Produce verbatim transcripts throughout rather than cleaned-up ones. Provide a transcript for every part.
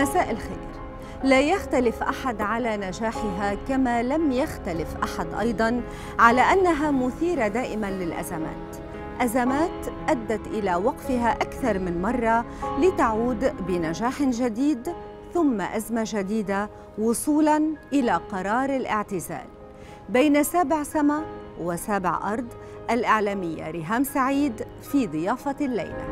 مساء الخير. لا يختلف أحد على نجاحها كما لم يختلف أحد أيضاً على أنها مثيرة دائماً للأزمات، أزمات أدت إلى وقفها أكثر من مرة لتعود بنجاح جديد ثم أزمة جديدة وصولاً إلى قرار الاعتزال. بين سابع سما وسابع أرض، الإعلامية ريهام سعيد في ضيافة الليلة.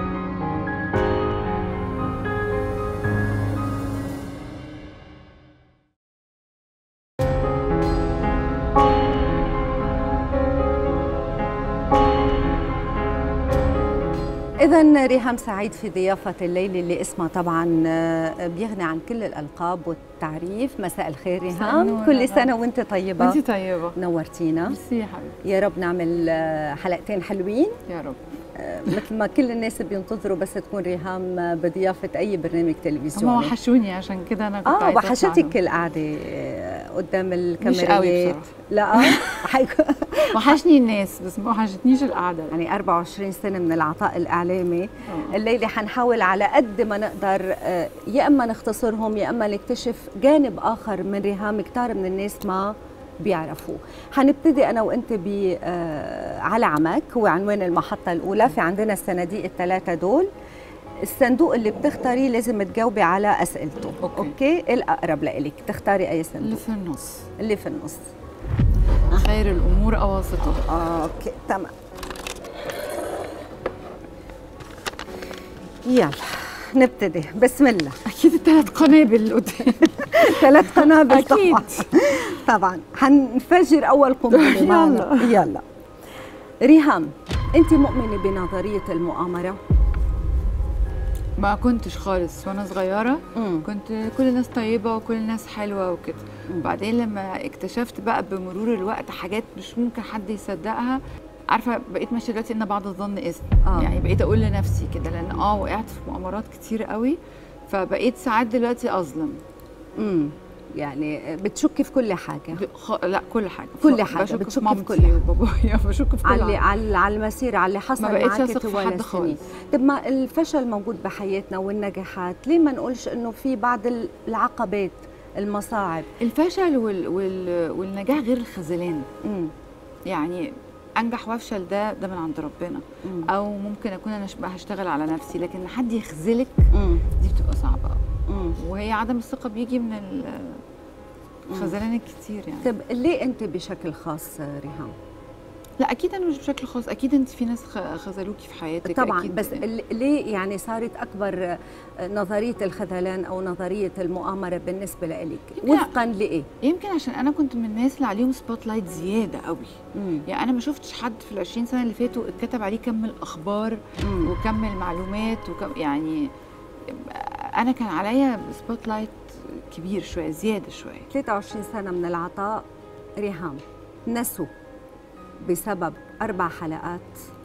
إذن ريهام سعيد في ضيافة الليل اللي اسمها طبعا بيغني عن كل الألقاب والتعريف. مساء الخير ريهام، كل سنة وانت طيبة. وانت طيبة، نورتينا. ميرسي يا حبيبتي. يا رب نعمل حلقتين حلوين يا رب، مثل ما كل الناس بينتظروا بس تكون ريهام بضيافة أي برنامج تلفزيوني. هم وحشوني عشان كده أنا كنت اه عايزة وحشتك القعدة قدام الكاميرات؟ مش قوي بصراحة. لا وحشني الناس بس ما وحشتنيش القعدة. يعني أربعة وعشرين سنة من العطاء الإعلامي. أوه. الليلة حنحاول على قد ما نقدر يا إما نختصرهم يا إما نكتشف جانب آخر من ريهام كتار من الناس ما بيعرفوه. حنبتدي أنا وأنت ب على عمك، هو عنوان المحطة الأولى. في عندنا الصناديق الثلاثة دول، الصندوق اللي بتختاريه لازم تجاوبي على أسئلته. أوكي, أوكي. الأقرب لإلك تختاري أي صندوق؟ اللي في النص. اللي في النص. خير الأمور أواسطها. آه، أوكي تمام. يلا نبتدي، بسم الله. أكيد الثلاث قنابل قدام. ثلاث قنابل أكيد طبعا. طبعا حنفجر أول قنبلة. يلا يلا. ريهام، أنت مؤمنة بنظرية المؤامرة؟ ما كنتش خالص وانا صغيره. مم. كنت كل الناس طيبه وكل الناس حلوه وكده. وبعدين لما اكتشفت بقى بمرور الوقت حاجات مش ممكن حد يصدقها، عارفه بقيت ماشيه دلوقتي ان بعض الظن اذن. آه. يعني بقيت اقول لنفسي كده لان اه وقعت في مؤامرات كتير قوي، فبقيت ساعات دلوقتي اظلم. امم يعني بتشكي في كل حاجه؟ خ... لا كل حاجه، كل حاجه بشك بتشكي في في كل حاجه وبابايا، بشك في كل على على على المسير، على اللي حصل معك طوال السنين. طب ما الفشل موجود بحياتنا والنجاحات، ليه ما نقولش انه في بعض العقبات المصاعب؟ الفشل وال... وال... والنجاح غير الخذلان. امم يعني انجح وافشل ده ده من عند ربنا. مم. او ممكن اكون انا هشتغل على نفسي، لكن حد يخذلك دي بتبقى صعبه قوي، وهي عدم الثقه بيجي من الخذلان الكتير يعني. طب ليه انت بشكل خاص ريهام؟ لا اكيد انا مش بشكل خاص، اكيد انت في ناس خذلوكي في حياتك طبعا. أكيد. بس ليه يعني صارت اكبر نظريه الخذلان او نظريه المؤامره بالنسبه لك؟ وفقا لايه؟ يمكن عشان انا كنت من الناس اللي عليهم سبوت لايت زياده قوي. مم. يعني انا ما شفتش حد في العشرين سنه اللي فاتوا اتكتب عليه كم الاخبار مم. وكم المعلومات وكم، يعني انا كان عليا سبوت لايت كبير شويه، زياده شويه. ثلاثة وعشرين سنه من العطاء ريهام نسوا بسبب أربع حلقات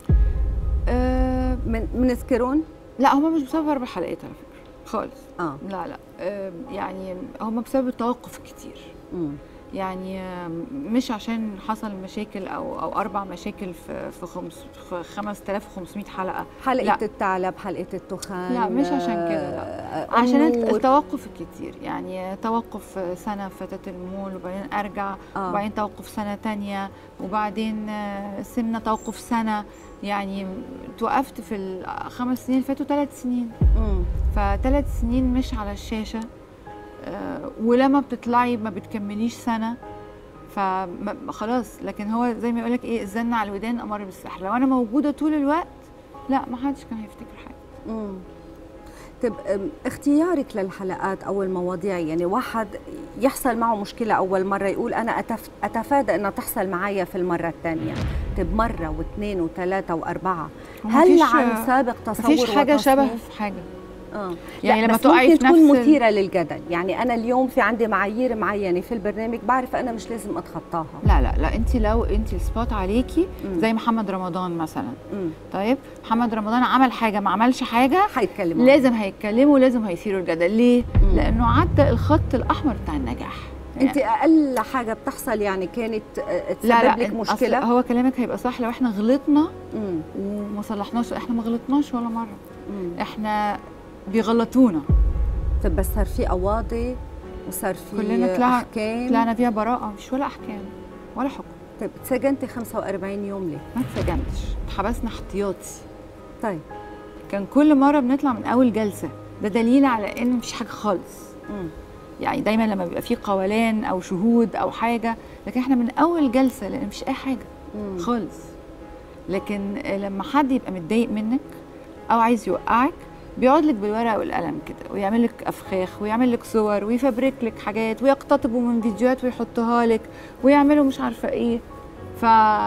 أه من منذكرون؟ لا هم مش بسبب أربع حلقات على فكرة خالص. آه. لا لا أه يعني هم بسبب التوقف كتير. مم. يعني مش عشان حصل مشاكل او او اربع مشاكل في في خمس في خمسة آلاف وخمسمية حلقه. حلقه لا. الثعلب، حلقه التخان. لا مش عشان كده، لا عشان التوقف الكتير. يعني توقف سنه فتاه المول وبعدين ارجع آه. وبعدين توقف سنه ثانيه وبعدين سمنه توقف سنه. يعني توقفت في الخمس سنين اللي فاتوا ثلاث سنين. امم فثلاث سنين مش على الشاشه. أه ولما بتطلعي ما بتكمليش سنه فخلاص. لكن هو زي ما يقول لك ايه، الزن على الودان امر بالسحر. لو انا موجوده طول الوقت لا ما حدش كان هيفتكر حاجه. امم طب اختيارك للحلقات او المواضيع، يعني واحد يحصل معه مشكله اول مره يقول انا أتف... اتفادى انها تحصل معايا في المره الثانيه. طب مره واثنين وثلاثه واربعه، هل عن سابق تصور مفيش حاجه شبه في حاجه؟ اه يعني لما تقعي في تكون نفس مثيره للجدل. يعني انا اليوم في عندي معايير معينه في البرنامج بعرف انا مش لازم اتخطاها. لا لا لا انت لو انت السبوت عليكي مم. زي محمد رمضان مثلا. مم. طيب محمد رمضان عمل حاجه ما عملش حاجه، هيتكلموا لازم هيتكلموا ولازم هيثيروا الجدل. ليه؟ مم. لانه عدى الخط الاحمر بتاع النجاح. انت يعني اقل حاجه بتحصل يعني كانت تسبب لا لا لك مشكله؟ هو كلامك هيبقى صح لو احنا غلطنا مم. وما صلحناش. احنا ما غلطناش ولا مره. مم. احنا بيغلطونا طب بس صار في قواضي وصار في كلنا طلع احكام، طلعنا فيها براءه، مش ولا احكام ولا حكم. طيب اتسجنتي خمسة وأربعين يوم ليه؟ ما اتسجنتش، اتحبسنا احتياطي. طيب كان كل مره بنطلع من اول جلسه، ده دليل على ان مفيش حاجه خالص. مم. يعني دايما لما بيبقى في قولان او شهود او حاجه، لكن احنا من اول جلسه لان مفيش اي حاجه مم. خالص. لكن لما حد يبقى متضايق منك او عايز يوقعك، بيقعد لك بالورقه والقلم كده ويعمل لك افخاخ ويعمل لك صور ويفبرك لك حاجات ويقتطبوا من فيديوهات ويحطها لك ويعملوا مش عارفه ايه. ف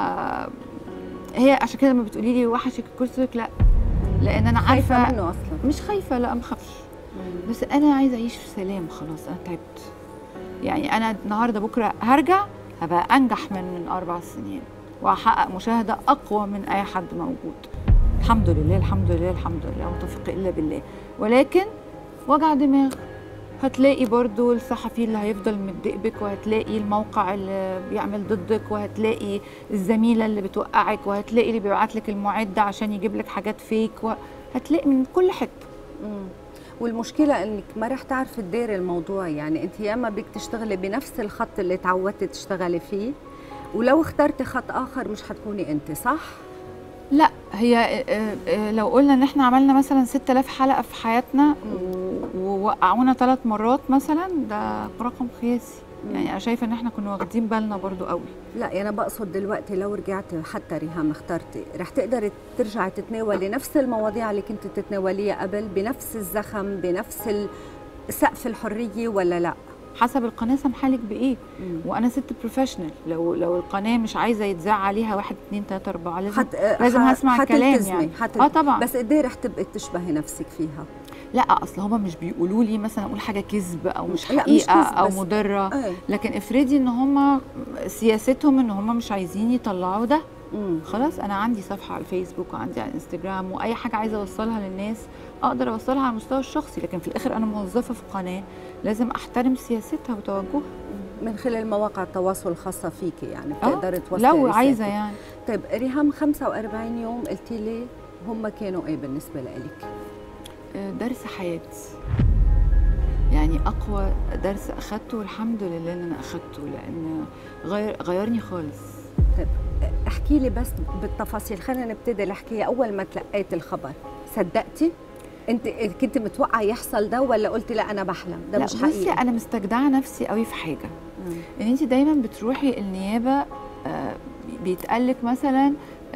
هي عشان كده لما بتقولي لي وحشك الكرسي، لك لا، لان انا عارفه خايفه منه اصلا. مش خايفه، لا ما بخافش، بس انا عايزه اعيش في سلام. خلاص انا تعبت. يعني انا النهارده بكره هرجع هبقى انجح من من اربع سنين وهحقق مشاهده اقوى من اي حد موجود. الحمد لله الحمد لله الحمد لله، وتوفيق الا بالله. ولكن وجع دماغ، هتلاقي برضو الصحفي اللي هيفضل متضايقك، وهتلاقي الموقع اللي بيعمل ضدك، وهتلاقي الزميله اللي بتوقعك، وهتلاقي اللي بيبعت لك المعد عشان يجيب لك حاجات فيك، وهتلاقي من كل حته. امم والمشكله انك ما رح تعرفي تديري الموضوع. يعني انت يا اما بدك تشتغلي بنفس الخط اللي تعودتي تشتغلي فيه، ولو اخترتي خط اخر مش حتكوني انت، صح؟ لا، هي لو قلنا ان احنا عملنا مثلا ستة آلاف حلقه في حياتنا ووقعونا ثلاث مرات مثلا، ده رقم قياسي. يعني انا شايفه ان احنا كنا واخدين بالنا برضو قوي. لا انا بقصد دلوقتي لو رجعتي حتى ريهام اخترتي، رح تقدري ترجعي تتناولي نفس المواضيع اللي كنت تتناوليها قبل بنفس الزخم بنفس سقف الحريه ولا لا؟ حسب القناه سامحالك بايه. مم. وانا ست بروفيشنال، لو لو القناه مش عايزه يتذاع عليها واحد اتنين تلاته اربعه لازم حت... لازم هسمع الكلام يعني. حت... اه طبعا. بس قد ايه رح تبقي تشبهي نفسك فيها؟ لا اصل هما مش بيقولوا لي مثلا اقول حاجه كذب او مش حقيقه مش او مضره. أي. لكن افرضي ان هما سياستهم ان هما مش عايزين يطلعوا ده. مم. خلاص انا عندي صفحه على الفيسبوك وعندي على الانستجرام، واي حاجه عايزه اوصلها للناس اقدر اوصلها على المستوى الشخصي، لكن في الاخر انا موظفه في قناه لازم احترم سياستها وتوجهها. من خلال مواقع التواصل الخاصه فيكي يعني بتقدري توصلي لو رسالتك. عايزه يعني. طيب ريهام، خمسة وأربعين يوم قلتي لي هم كانوا ايه بالنسبه لك؟ درس حياتي، يعني اقوى درس اخذته، والحمد لله ان انا اخذته، لان غير غيرني خالص. طيب احكي لي بس بالتفاصيل، خلينا نبتدي الحكايه. اول ما تلقيت الخبر صدقتي؟ انت كنت متوقعه يحصل ده ولا قلتي لا انا بحلم ده مش حقيقي؟ بصي انا مستجدعه نفسي قوي في حاجه، مم. ان انت دايما بتروحي النيابه بيتقالك مثلا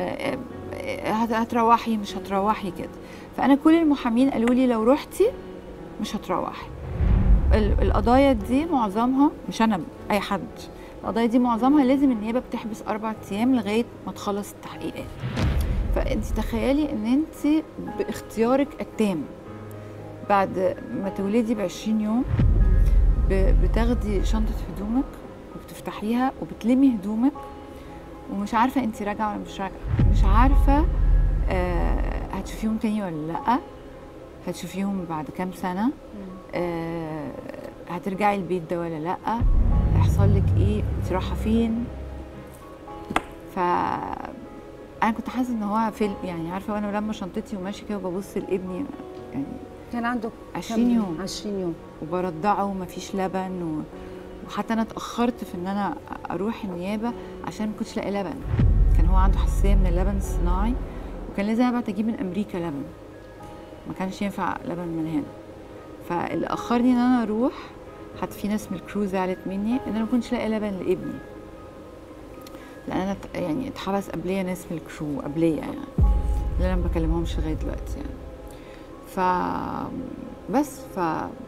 هتروحي مش هتروحي كده، فانا كل المحامين قالوا لي لو رحتي مش هتروحي. القضايا دي معظمها، مش انا اي حد، القضايا دي معظمها لازم النيابه بتحبس اربع ايام لغايه ما تخلص التحقيقات. فانت تخيلي ان انت باختيارك التام بعد ما تولدي ب عشرين يوم بتاخدي شنطه هدومك وبتفتحيها وبتلمي هدومك ومش عارفه انت راجعه ولا مش راجعه، مش عارفه آه هتشوفيهم تاني ولا لا، هتشوفيهم بعد كام سنه، آه هترجعي البيت ده ولا لا، هيحصل لك ايه، انت رايحه فين. ف انا كنت حاسه ان هو فيلم، يعني عارفه وانا لما شنطتي وماشيه كده وببص لابني، يعني كان عنده عشرين يوم عشرين يوم وبرضعه ومفيش لبن و... وحتى انا اتاخرت في ان انا اروح النيابه عشان ما كنتش لاقي لبن. كان هو عنده حساسيه من اللبن الصناعي وكان لازم ابعت اجيب من امريكا لبن، ما كانش ينفع لبن من هنا. فاللي اخرني ان انا اروح، حتى في ناس من الكرو زعلت مني ان انا ما كنتش لاقي لبن لابني، لان انا يعني اتحبس قبليه ناس من الكرو قبليه يعني اللي انا ما بكلمهمش لغايه دلوقتي يعني. ف بس ف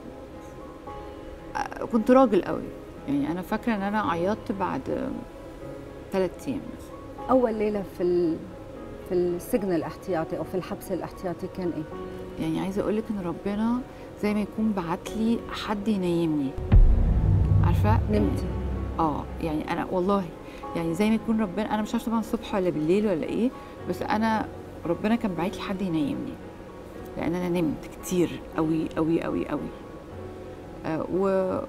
كنت راجل قوي، يعني انا فاكره ان انا عيطت بعد ثلاث ايام. اول ليله في ال... في السجن الاحتياطي او في الحبس الاحتياطي كان ايه؟ يعني عايزه اقول لك ان ربنا زي ما يكون بعت لي حد ينيمني، عارفه؟ نمتي؟ اه يعني انا والله يعني زي ما يكون ربنا، انا مش عارفه طبعا الصبح ولا بالليل ولا ايه، بس انا ربنا كان باعت لي حد ينيمني، لان انا نمت كتير قوي قوي قوي قوي. آه و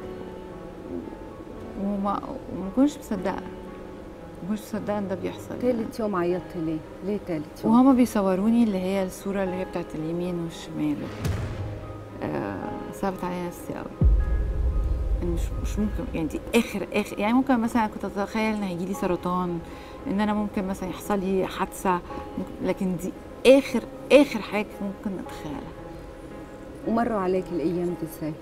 وما وما كنتش مصدقه ما كنتش مصدقه ان ده بيحصل. تالت يوم عيطتي ليه؟ ليه تالت يوم؟ وهما بيصوروني اللي هي الصوره اللي هي بتاعت اليمين والشمال. آه صعبت عليا نفسي قوي، مش مش ممكن يعني دي اخر اخر يعني ممكن مثلا كنت اتخيل ان هيجي لي سرطان، ان انا ممكن مثلا يحصل لي حادثه، لكن دي اخر اخر حاجه ممكن اتخيلها. ومروا عليك الايام دي ازاي؟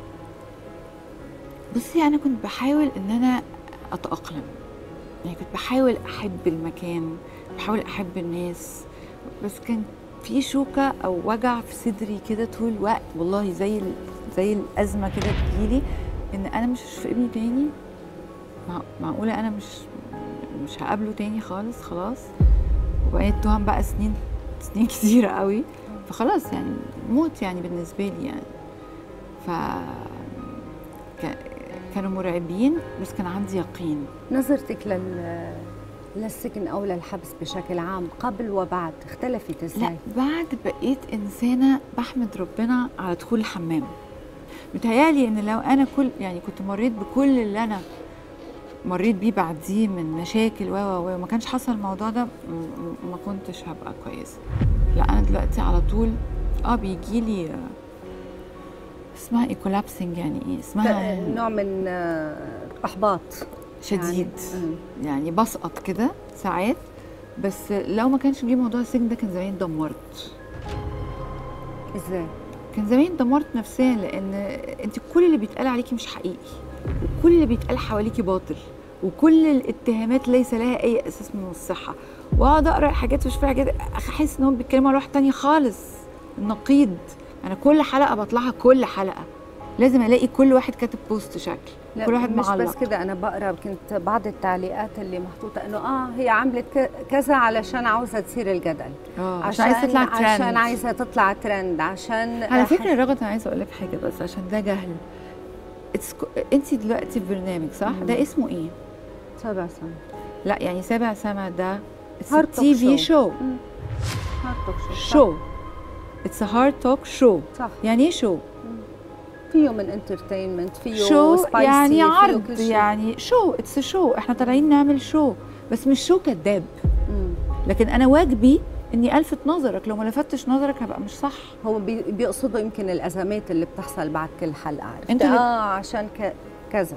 بصي انا كنت بحاول ان انا اتاقلم، يعني كنت بحاول احب المكان، بحاول احب الناس، بس كان في شوكه او وجع في صدري كده طول الوقت، والله زي زي الازمه كده بتجيلي ان انا مش هشوف ابني تاني، معقوله انا مش مش هقابله تاني خالص خلاص، وبقيت تهم بقى سنين سنين كتيره قوي، فخلاص يعني موت يعني بالنسبه لي يعني. ف كانوا مرعبين بس كان عندي يقين. نظرتك لل للسجن او للحبس بشكل عام قبل وبعد اختلفت ازاي؟ لا بعد بقيت انسانه بحمد ربنا على دخول الحمام. متهيألي ان لو انا كل يعني كنت مريت بكل اللي انا مريت بيه بعديه من مشاكل و و وما كانش حصل الموضوع ده ما كنتش هبقى كويسه. لا انا دلوقتي على طول اه بيجي لي اسمها ايه كولابسنج، يعني ايه اسمها نوع من احباط شديد يعني, يعني بسقط كده ساعات، بس لو ما كانش جه موضوع السجن ده كان زمان اتدمرت. ازاي؟ كان زمان اتدمرت نفسيا، لان انت كل اللي بيتقال عليكي مش حقيقي، وكل اللي بيتقال حواليكي باطل، وكل الاتهامات ليس لها اي اساس من الصحه، واقعد اقرا حاجات واشوف حاجات احس انهم بيتكلموا على واحد تاني خالص، النقيض. انا كل حلقه بطلعها، كل حلقه لازم الاقي كل واحد كاتب بوست شكل، كل واحد مش معلق. بس كده، انا بقرا كنت بعض التعليقات اللي محطوطه انه اه هي عملت كذا على علشان عاوزه تثير الجدل، اه عشان عايزه تطلع ترند، عشان عايزه تطلع ترند، عشان على فكره رغد انا عايزه اقول لك حاجه بس عشان ده جهل. انت دلوقتي في برنامج صح؟ مم. ده اسمه ايه؟ سابع سما. لا يعني سابع سما ده تي في شو. هارد توك شو. شو اتس هارد توك شو. صح. يعني ايه شو؟ فيه من انترتينمنت، فيه شو سبايسي، يعني عرض، فيه يعني شو اتس شو، احنا طالعين نعمل شو، بس مش شو كذاب. لكن انا واجبي اني الفت نظرك، لو ما لفتش نظرك هبقى مش صح. هو بيقصدوا يمكن الازمات اللي بتحصل بعد كل حلقه، عرفت؟ انت اه عشان كذا.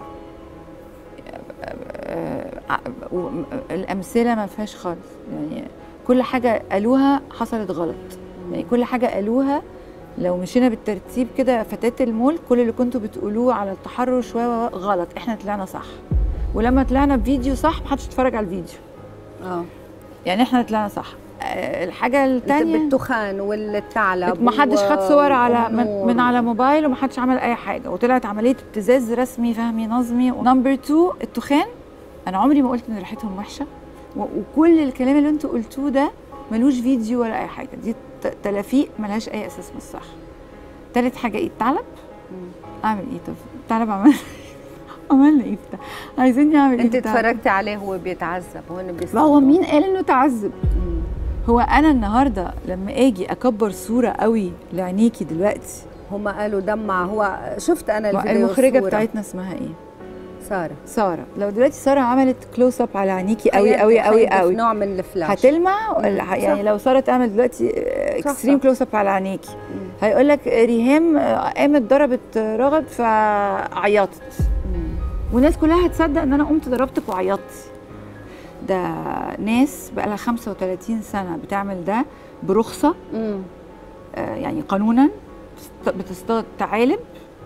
الامثله ما فيهاش خالص، يعني كل حاجه قالوها حصلت غلط، يعني كل حاجه قالوها لو مشينا بالترتيب كده فتاة المول، كل اللي كنتوا بتقولوه على التحرش غلط، احنا طلعنا صح، ولما طلعنا بفيديو صح محدش اتفرج على الفيديو. اه يعني احنا طلعنا صح. الحاجه الثانيه بالتخان والثعلب، ما حدش خد صور على من, من على موبايل، وما حدش عمل اي حاجه، وطلعت عمليه ابتزاز رسمي فهمي نظمي. نمبر اتنين التخان، انا عمري ما قلت ان ريحتهم وحشه، وكل الكلام اللي انتوا قلتوه ده ملوش فيديو ولا اي حاجه، دي تلافيق ملهاش اي اساس من الصح. تالت حاجه ايه؟ الثعلب. اعمل ايه؟ طب الثعلب عمل عملنا ايه؟ عايزيني اعمل ايه؟ انت اتفرجتي عليه وهو بيتعذب وهنا بيستنى. هو مين قال انه تعذب؟ هو انا النهارده لما اجي اكبر صوره قوي لعينيكي دلوقتي، هما قالوا دمع. هو شفت انا الفيديو، المخرجه بتاعتنا اسمها ايه؟ ساره. ساره. لو دلوقتي ساره عملت كلوز اب على عينيكي قوي قوي قوي قوي، نوع من الفلاش هتلمع. يعني لو ساره تعمل دلوقتي اكستريم كلوز اب على عينيكي، هيقول لك ريهام قامت ضربت رغد فعيطت، والناس كلها هتصدق ان انا قمت ضربتك وعيطتي. ده ناس بقى لها خمسة وثلاثين سنه بتعمل ده برخصه، آه يعني قانونا، بتصطاد ثعالب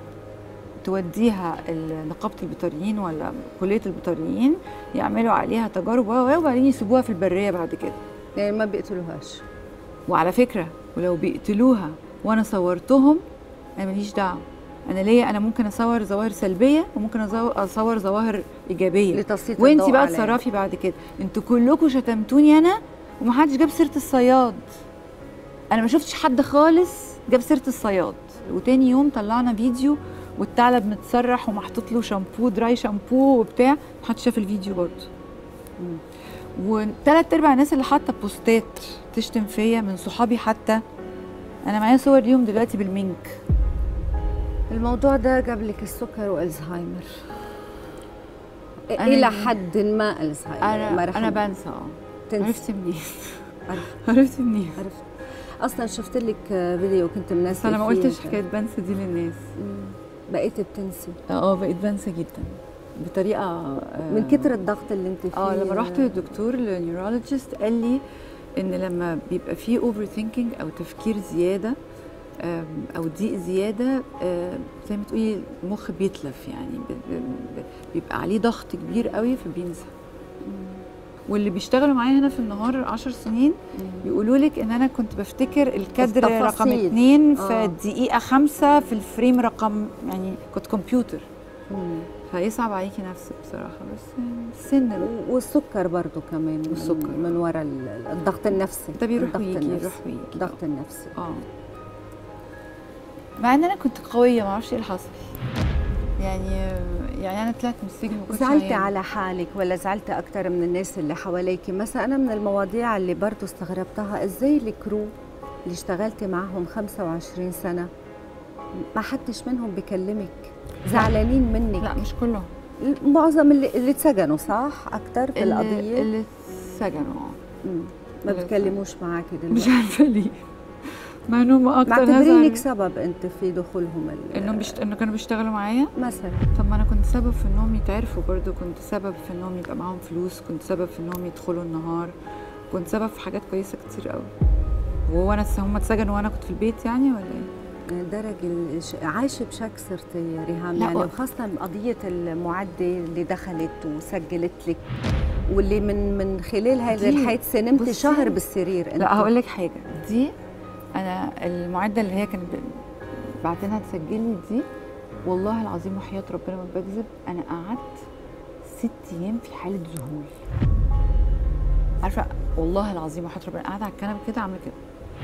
توديها نقابه البيطريين ولا كليه البيطريين، يعملوا عليها تجارب وبعدين يسيبوها في البريه بعد كده. يعني ما بيقتلوهاش. وعلى فكره ولو بيقتلوها وانا صورتهم انا ماليش دعوه، انا ليا انا ممكن اصور ظواهر سلبيه وممكن اصور ظواهر ايجابيه لتسليط وانت الضوء بقى عليها. تصرفي بعد كده. انتوا كلكم شتمتوني انا ومحدش جاب سيره الصياد، انا ما شفتش حد خالص جاب سيره الصياد. وتاني يوم طلعنا فيديو والثعلب متسرح ومحطوط له شامبو دراي شامبو وبتاع، محدش شاف الفيديو برضه. وثلاث ارباع الناس اللي حاطه بوستات تشتم فيا من صحابي، حتى انا معايا صور ليهم دلوقتي بالمنك. الموضوع ده جاب لك السكر والزهايمر الى حد ما. الزهايمر انا انا بنسى. اه عرفتي منين؟ عرفت عرفتي منين؟ عرفت اصلا شفت لك فيديو كنت منزله، انا ما قلتش حكايه بنسى دي للناس. بقيت بتنسي؟ اه بقيت بنسى جدا بطريقه آه من كتر الضغط اللي انت فيه. اه لما رحت للدكتور النيورولوجيست قال لي ان لما بيبقى فيه اوفر ثينكينج او تفكير زياده او ضيق زياده، زي ما تقولي المخ بيتلف، يعني بيبقى عليه ضغط كبير قوي فبينسى. واللي بيشتغلوا معايا هنا في النهار عشر سنين بيقولوا لك ان انا كنت بفتكر الكادر رقم اتنين في آه. الدقيقه خمسة في الفريم رقم، يعني كنت كمبيوتر. مم. فيصعب عليكي نفسك بصراحه، بس السن والسكر برضو كمان، والسكر من وراء الضغط النفسي ده بيروح ويجي يروح ويجي الضغط النفسي. اه مع ان انا كنت قويه، ما اعرفش ايه اللي حصل، يعني يعني انا طلعت من السجن. زعلتي على حالك ولا زعلتي اكثر من الناس اللي حواليكي؟ مثلا انا من المواضيع اللي برضه استغربتها، ازاي الكرو اللي اشتغلتي معهم خمسة وعشرين سنه ما حدش منهم بكلمك؟ زعلانين منك؟ لا مش كلهم، معظم اللي اللي اتسجنوا صح اكثر في اللي القضيه اللي اتسجنوا ما بتكلموش معاكي دلوقتي؟ مش عارفه ليه، مع انهم اكتر معتبرينك سبب انت في دخولهم انهم بيشت... انه كانوا بيشتغلوا معايا مثلا. طب ما انا كنت سبب في انهم يتعرفوا برضه، كنت سبب في انهم يبقى معاهم فلوس، كنت سبب في انهم يدخلوا النهار، كنت سبب في حاجات كويسه كتير قوي. وهو انا هم اتسجنوا وانا كنت في البيت يعني ولا ايه؟ ده راجل عايشه بشك صرتي ريهام، يعني وخاصه قضيه المعده اللي دخلت وسجلت لك، واللي من من خلال هذا الحادث نمتي شهر بالسرير انت. لا هقول لك حاجه، دي انا المعده اللي هي كانت بعتنها تسجل لي دي، والله العظيم وحياه ربنا ما بكذب، انا قعدت ست ايام في حاله ذهول. عارفه والله العظيم وحياه ربنا قاعده على الكنبه كده عامله كده،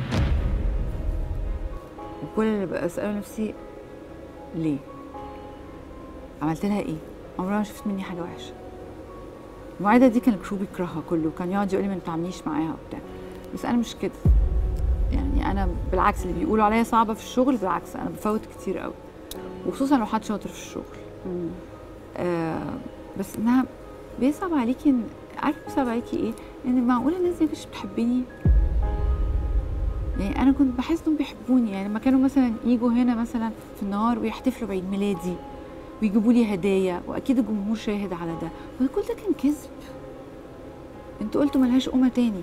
وكل اللي بساله نفسي ليه؟ عملت لها ايه؟ عمرها ما شفت مني حاجه وحشه. المعده دي كان الكرو بيكرهها كله، كان يقعد يقول لي ما تعمليش معاها وبتاع، بس انا مش كده. يعني انا بالعكس، اللي بيقولوا عليا صعبه في الشغل بالعكس انا بفوت كتير قوي، وخصوصا لو حد شاطر في الشغل. آه بس انها بيصعب عليكي، عارفه بيصعب عليكي ايه؟ ان معقوله الناس دي مش بتحبني؟ يعني انا كنت بحس انهم بيحبوني، يعني لما كانوا مثلا يجوا هنا مثلا في النهار ويحتفلوا بعيد ميلادي ويجيبوا لي هدايا، واكيد الجمهور شاهد على ده، وكل ده كان كذب. انتوا قلتوا ملهاش قومه تاني،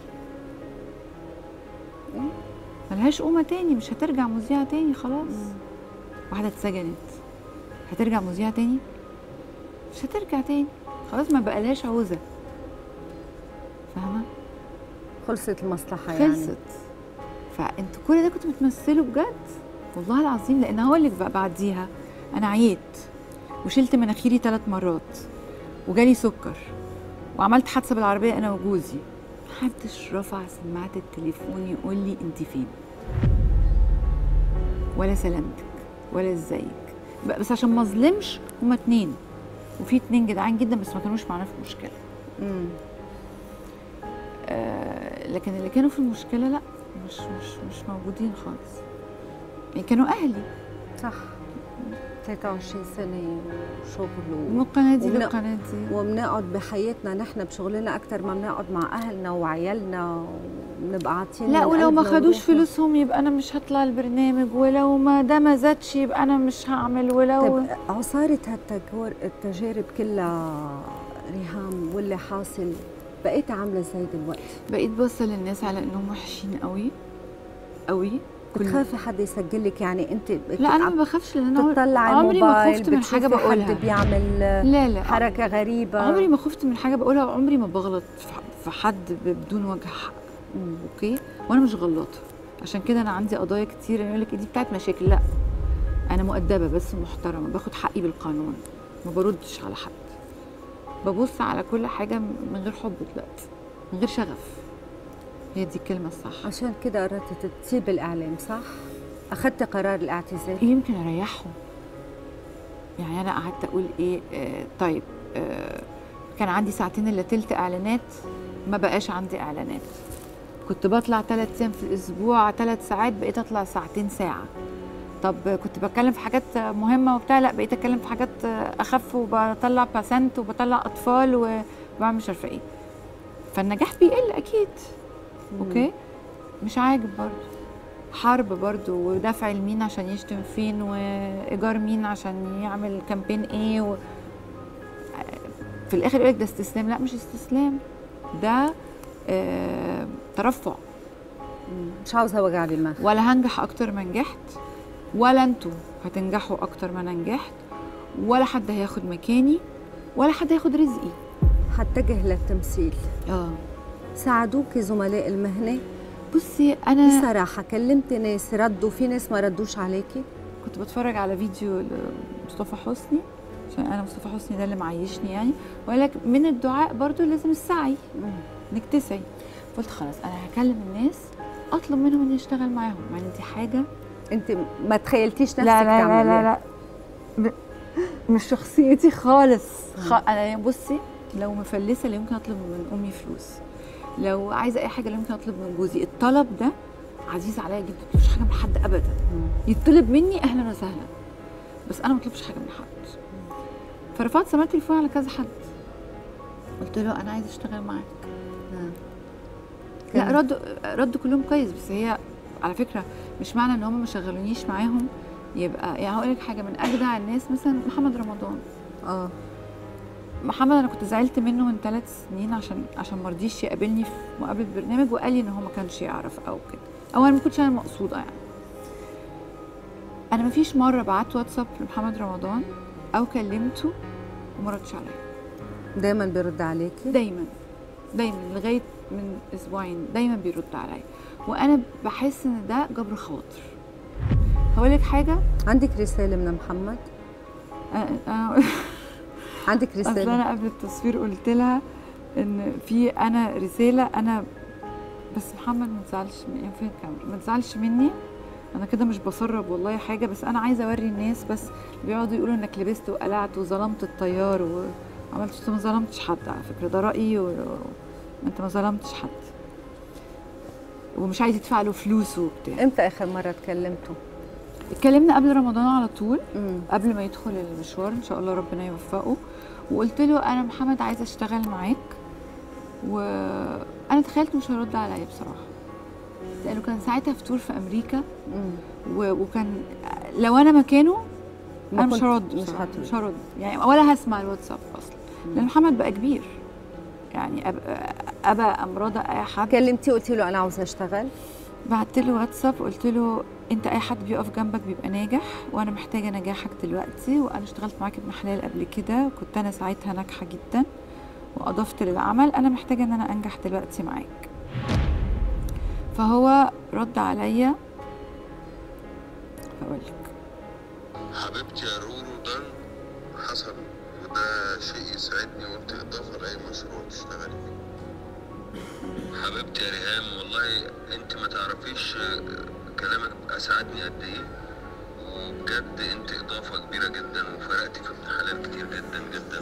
ملهاش قومه تاني، مش هترجع مذيعه تاني خلاص. مم. واحده اتسجنت هترجع مذيعه تاني؟ مش هترجع تاني خلاص، ما بقالهاش عوزه، فاهمه؟ خلصت المصلحه يعني، خلصت. فانتوا كل ده كنتوا بتمثلوا بجد والله العظيم، لان هو اللي بعديها انا عييت وشلت مناخيري ثلاث مرات وجالي سكر وعملت حادثه بالعربيه انا وجوزي، محدش رفع سماعه التليفون يقول لي انت فين، ولا سلامتك ولا ازيك، بس عشان ما اظلمش هما اتنين، وفي اتنين جدعان جدا بس ما كانوش معانا في مشكله. امم آه لكن اللي كانوا في المشكله لا، مش مش مش موجودين خالص، يعني كانوا اهلي. صح، ثلاثة وعشرين سنة وشغل ومن القناة دي للقناة دي، وبنقعد بحياتنا نحن بشغلنا أكثر ما بنقعد مع أهلنا وعيالنا وبنبقى عاطين. لا ولو ما خدوش فلوسهم يبقى أنا مش هطلع البرنامج، ولو ما ده ما زادش يبقى أنا مش هعمل. ولو طيب عصارة هالتجارب كلها ريهام واللي حاصل، بقيت عاملة ازاي دلوقتي؟ بقيت بوصل للناس على إنهم وحشين قوي قوي. بتخافي حد يسجل لك؟ يعني انت لا انا ما بخافش، لان انا بتطلعي عمري ما خفت من حاجه بقولها، حد بيعمل لا لا حركه غريبه، عمري ما خفت من حاجه بقولها، وعمري ما بغلط في حد بدون وجه حق. اوكي، وانا مش غلطه، عشان كده انا عندي قضايا كتير يقول لك دي بتاعت مشاكل. لا انا مؤدبه بس محترمه، باخد حقي بالقانون، ما بردش على حد، ببص على كل حاجه من غير حب دلوقتي، من غير شغف، هي دي الكلمة الصح. عشان كده قررت تسيب الإعلام صح؟ أخذت قرار الاعتزال؟ يمكن أريحهم. يعني أنا قعدت أقول إيه، آه طيب آه كان عندي ساعتين إلا تلت إعلانات، ما بقاش عندي إعلانات. كنت بطلع ثلاث أيام في الأسبوع ثلاث ساعات، بقيت أطلع ساعتين ساعة. طب كنت بتكلم في حاجات مهمة وبتاع، لا بقيت أتكلم في حاجات أخف، وبطلع باسنت وبطلع أطفال وبعمل مش عارفة إيه. فالنجاح بيقل أكيد. اوكي، مش عاجب برضه. حرب برضو، ودفع لمين عشان يشتم فين، وايجار مين عشان يعمل كامبين ايه و... في الاخر يقول لك ده استسلام. لا مش استسلام، ده آه... ترفع. مش عاوزه وجع دماغ، ولا هنجح اكتر ما نجحت، ولا انتوا هتنجحوا اكتر ما انا نجحت، ولا حد هياخد مكاني، ولا حد هياخد رزقي. هتجه للتمثيل. اه ساعدوكي زملاء المهنه؟ بصي انا بصراحه كلمت ناس ردوا، في ناس ما ردوش عليكي؟ كنت بتفرج على فيديو لمصطفى حسني، عشان انا مصطفى حسني ده اللي معيشني يعني، وقال لك من الدعاء برضو لازم السعي، انك تسعي. قلت خلاص انا هكلم الناس اطلب منهم اني اشتغل معاهم. يعني دي حاجه انت ما تخيلتيش نفسك لا لا تعملي؟ لا لا لا مش شخصيتي خالص. خ... انا بصي لو مفلسه لا يمكن اطلب من امي فلوس، لو عايزه اي حاجه لا يمكن اطلب من جوزي. الطلب ده عزيز عليا جدا، ما بطلبش حاجه من حد ابدا. يطلب مني اهلا وسهلا، بس انا ما بطلبش حاجه من حد. فرفعت سماعه التليفون على كذا حد، قلت له انا عايزه اشتغل معاك. لا ردوا ردوا كلهم كويس، بس هي على فكره مش معنى ان هم ما شغلونيش معاهم يبقى. يعني هقول لك حاجه، من اجدع الناس مثلا محمد رمضان. اه محمد انا كنت زعلت منه من ثلاث سنين عشان عشان ما رضيش يقابلني في مقابله برنامج، وقال لي ان هو ما كانش يعرف او كده، او انا ما كنتش انا المقصوده. يعني انا ما فيش مره بعت واتساب لمحمد رمضان او كلمته وما ردش عليا. دايما بيرد عليكي؟ دايما دايما لغايه من اسبوعين دايما بيرد عليا، وانا بحس ان ده جبر خواطر. هقول لك حاجه، عندك رساله من محمد؟ أنا عندك رساله؟ اصل انا قبل التصوير قلت لها ان في انا رساله انا، بس محمد ما تزعلش مني، فين الكاميرا؟ ما تزعلش مني، انا كده مش بسرب والله حاجه، بس انا عايزه اوري الناس. بس بيقعدوا يقولوا انك لبست وقلعت وظلمت الطيار وعملت. انت ما ظلمتش حد على فكره، ده رايي، وانت ما ظلمتش حد، ومش عايز يدفع له فلوس وبتاع. امتى اخر مره اتكلمتوا؟ اتكلمنا قبل رمضان على طول، مم. قبل ما يدخل المشوار ان شاء الله ربنا يوفقه. وقلت له انا محمد عايزه اشتغل معاك، وانا تخيلت مش هيرد عليا بصراحه، لانه كان ساعتها في تور في امريكا. و... وكان لو انا مكانه انا مش هرد، مش, مش هرد يعني، ولا هسمع الواتساب اصلا. مم. لان محمد بقى كبير يعني، أب... ابى امراض اي حد. كلمتيه قلت له انا عاوزه اشتغل؟ بعت له واتساب قلت له انت اي حد بيقف جنبك بيبقى ناجح، وانا محتاجه نجاحك دلوقتي، وانا اشتغلت معاك ابن حلال قبل كده، كنت انا ساعتها ناجحه جدا واضفت للعمل، انا محتاجه ان انا انجح دلوقتي معاك. فهو رد عليا، هقول لك حبيبتي يا رورو، ده حصل وده شيء يسعدني، وانت اضافه لاي مشروع تشتغلي فيه. حبيبتي يا ريهام، والله انت ما تعرفيش كلامك اسعدني قد ايه، وبجد انت اضافه كبيره جدا، وفرقتي في ابن حلال كتير جدا جدا،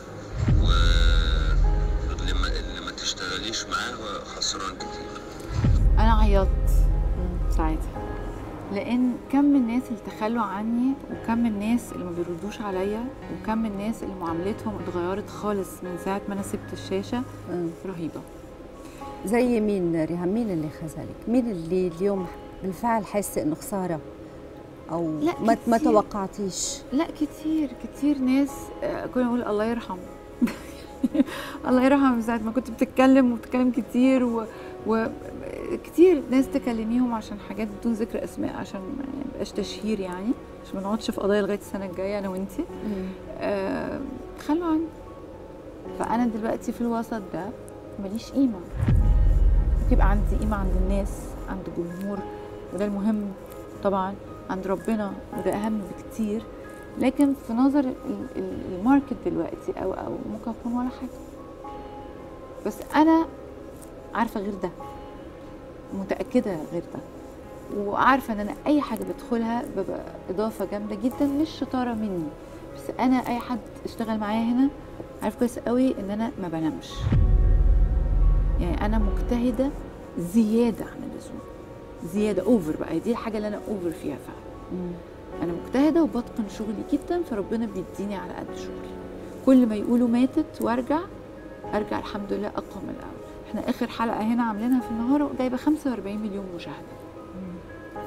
واللي ما اللي ما تشتغليش معاه خسران كتير. انا عيطت ساعتها، لان كم الناس اللي تخلوا عني، وكم الناس اللي ما بيردوش عليا، وكم الناس اللي معاملتهم اتغيرت خالص من ساعه ما انا سبت الشاشه. مم. رهيبه. زي مين ريهام؟ مين اللي خذلك؟ مين اللي اليوم بالفعل حاسه انه خساره او لا ما ما توقعتيش؟ لا كتير كتير ناس. كنا نقول الله يرحم الله يرحم من ساعه ما كنت بتتكلم وبتتكلم كتير، و... وكتير ناس تكلميهم عشان حاجات بدون ذكر اسماء، عشان ما يبقاش تشهير يعني، عشان ما نقعدش في قضايا لغايه السنه الجايه انا وانتي. آه... تخلوا عني. فانا دلوقتي في الوسط ده ماليش قيمه، يبقى عندي قيمه عند الناس، عند الجمهور، وده المهم طبعا، عند ربنا وده اهم بكتير. لكن في نظر الماركت دلوقتي او او ممكن اكون ولا حاجه، بس انا عارفه غير ده، متاكده غير ده، وعارفه ان انا اي حاجه بدخلها ببقى اضافه جامده جدا، مش شطاره مني، بس انا اي حد اشتغل معايا هنا عارف كويس قوي ان انا ما بنامش، يعني انا مجتهده زياده عن اللزوم، زياده اوفر بقى، دي الحاجه اللي انا اوفر فيها فعلا. انا مجتهده وبتقن شغلي جدا، فربنا بيديني على قد شغلي. كل ما يقولوا ماتت وارجع ارجع الحمد لله اقوى من الاول. احنا اخر حلقه هنا عاملينها في النهار جايبه خمسة وأربعين مليون مشاهده،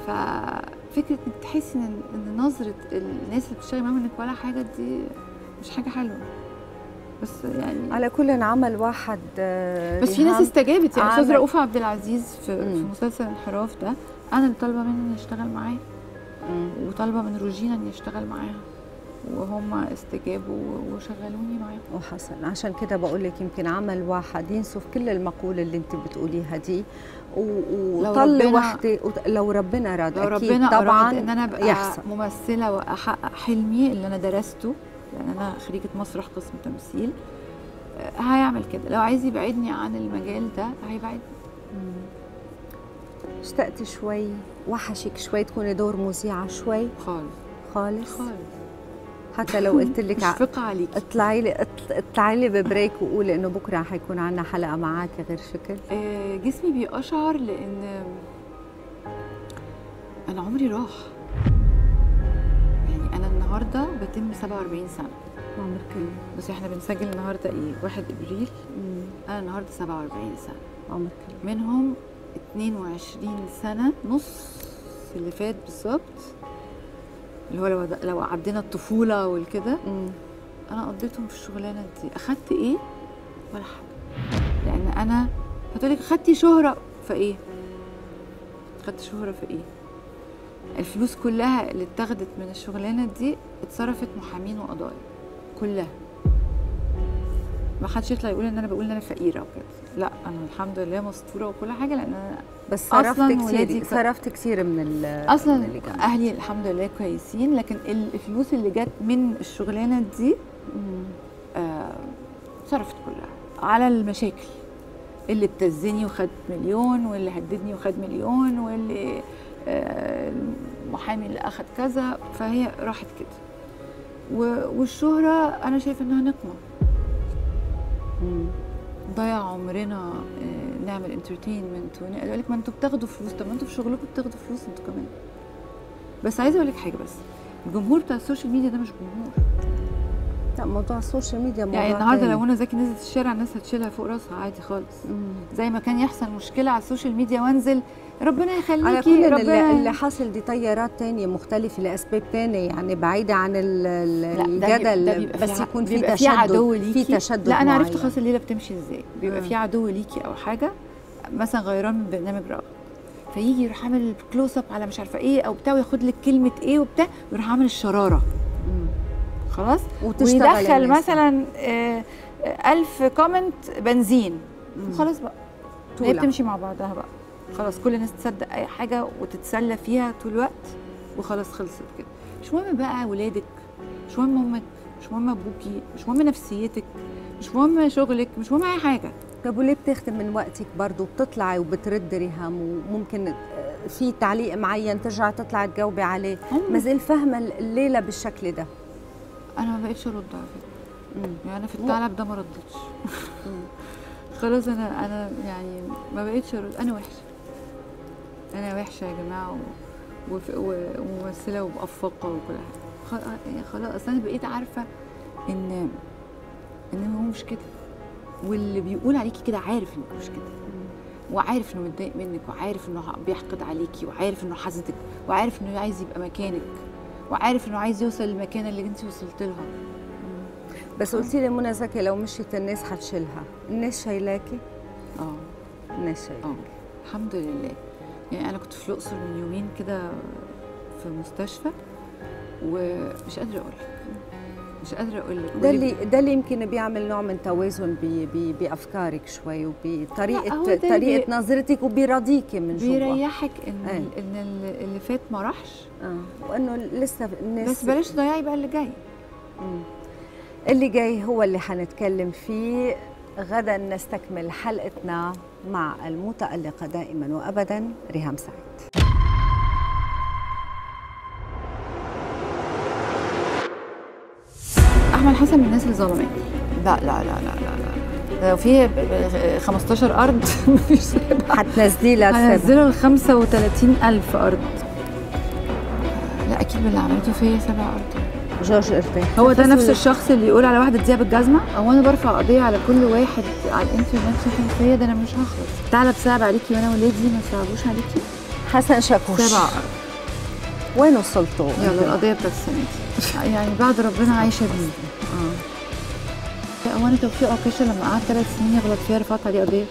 ففكره انك تحسي ان ان نظره الناس اللي بتشتغل معاهم انك ولا حاجه دي مش حاجه حلوه. بس يعني على كل عمل واحد بس في ناس استجابت. يعني استاذ عمل. رؤوف عبد العزيز في, في مسلسل انحراف ده انا اللي طالبه منه اني اشتغل معاه، وطالبه من روجينا اني اشتغل معاها، وهم استجابوا وشغلوني معاهم. وحسن، عشان كده بقول لك يمكن عمل واحد ينسف كل المقوله اللي انت بتقوليها دي، وطل وحده لو ربنا راد. لو اكيد ربنا طبعا أراد ان انا ابقى يحصل. ممثله واحقق حلمي اللي انا درسته، لان انا خريجه مسرح قسم تمثيل، هيعمل كده. لو عايز يبعدني عن المجال ده هيبعدني. اشتقتي شوي، وحشك شوي تكوني دور مذيعه شوي؟ خالص خالص خالص. حتى لو قلت لك مشفقه عليكي اطلعي لي اطلعي لي ببريك وقولي انه بكره حيكون عندنا حلقه معاكي غير شكل. آه جسمي بيقشعر لان انا عمري راح. يعني انا النهارده بتم سبعة وأربعين سنه عمر كله، بس احنا بنسجل النهارده ايه؟ واحد ابريل. مم. انا النهارده سبعة وأربعين سنه، عمر كله، منهم اتنين وعشرين سنه، نص اللي فات بالظبط، اللي هو لو لو عدينا الطفوله والكده، انا قضيتهم في الشغلانه دي. اخدت ايه؟ ولا حاجه. لان انا هتقولك اخدتي شهره في ايه؟ اخدت شهره في ايه؟ الفلوس كلها اللي اتاخدت من الشغلانه دي اتصرفت محامين وقضايا كلها. ما حدش يطلع يقول ان انا بقول ان انا فقيره وكده، لا انا الحمد لله مستوره وكل حاجه، لان انا بس صرفت كثير صرفت كثير من ال اصلا من اللي اهلي الحمد لله كويسين، لكن الفلوس اللي جت من الشغلانه دي آه صرفت كلها على المشاكل، اللي ابتزني وخد مليون، واللي هددني وخد مليون، واللي آه المحامي اللي اخد كذا، فهي راحت كده. والشهره انا شايفه انها نقمه. ضيع عمرنا آه نعمل انترتينمنت، ويقول لك ما انتوا بتاخدوا فلوس. طب ما انتوا في شغلكم بتاخدوا فلوس انتوا كمان. بس عايزه اقول لك حاجه، بس الجمهور بتاع السوشيال ميديا ده مش جمهور. لا، موضوع السوشيال ميديا موضوع يعني النهارده تاني. لو منى زكي نزلت الشارع الناس هتشيلها فوق راسها عادي خالص. مم. زي ما كان يحصل مشكله على السوشيال ميديا وانزل ربنا يخليكي. على كل ربنا اللي حصل دي تيارات تانية مختلفة لأسباب تانية، يعني بعيدة عن الجدل، بس يكون في تشدد، في عدو ليكي. في تشدد. لا أنا عرفت خلاص الليلة بتمشي إزاي. بيبقى في عدو ليكي أو حاجة، مثلا غيران من برنامج رائع، فيجي يروح عامل كلوز اب على مش عارفة إيه أو بتاع، وياخد لك كلمة إيه وبتاع، ويروح عامل الشرارة. مم. خلاص، ويدخل مثلا آه ألف كومنت بنزين، وخلاص بقى هي بتمشي مع بعضها بقى. خلاص كل الناس تصدق اي حاجه وتتسلى فيها طول الوقت، وخلاص خلصت كده. مش مهم بقى ولادك، مش مهم امك، مش مهم ابوكي، مش مهم نفسيتك، مش مهم شغلك، مش مهم اي حاجه. طب وليه بتاخدي من وقتك برضه؟ بتطلعي وبتردي ريهام، وممكن في تعليق معين ترجعي تطلعي تجاوبي عليه، ما زال فاهمه الليله بالشكل ده. انا ما بقتش ارد على فكره، يعني انا في الثعلب ده ما ردتش. خلاص انا انا يعني ما بقتش ارد. انا وحشه، انا وحشه يا جماعه، وممثله ومؤفقه وكل حاجه. خلاص اصل انا بقيت عارفه ان ان هو مش كده، واللي بيقول عليكي كده عارف انك مش كده، وعارف انه متضايق منك، وعارف انه بيحقد عليكي، وعارف انه حاسدك، وعارف انه عايز يبقى مكانك، وعارف انه عايز يوصل للمكانه اللي انت وصلت لها. بس قلتي لي منى زكي لو مشيت الناس هتشيلها، الناس شايلاكي؟ اه الناس شايلاكي. اه الحمد لله. يعني انا كنت في الاقصر من يومين كده في مستشفى، ومش قادره اقول لك مش قادره اقول لك ده اللي ده اللي يمكن بيعمل نوع من توازن بي بي بافكارك شوي، وبطريقه طريقه بي نظرتك، وبيراضيكي من جوا، بيريحك ان ايه؟ ان اللي فات ما راحش، اه وانه لسه الناس. بس بلاش تضيعي بقى اللي جاي. مم. اللي جاي هو اللي حنتكلم فيه غدا. نستكمل حلقتنا مع المتألقة دائما وأبدا ريهام سعيد. أحمد حسن من الناس اللي ظلمتني. لا لا لا لا لا لا لو في خمستاشر أرض مفيش هتنزلي لها هنزله ل خمسة وتلاتين ألف أرض. لا أكيد باللي عملته فيا سبع أرض. جورج ارتاح. هو ده نفس الشخص اللي يقول على واحده تذيع بالجزمه؟ او انا برفع قضيه على كل واحد على الانترنت شتم فيا؟ ده انا مش هخلص. تعالى بصعب عليكي وانا ولادي ما صعبوش عليكي. حسن شاكوش سبع أرض. وين وصلتوا؟ يلا القضيه بتاعت السنه دي يعني بعد ربنا عايشه بيه. اه هو انا توفيق عكاشه لما قعدت ثلاث سنين يغلط فيها رفعت عليه قضيه.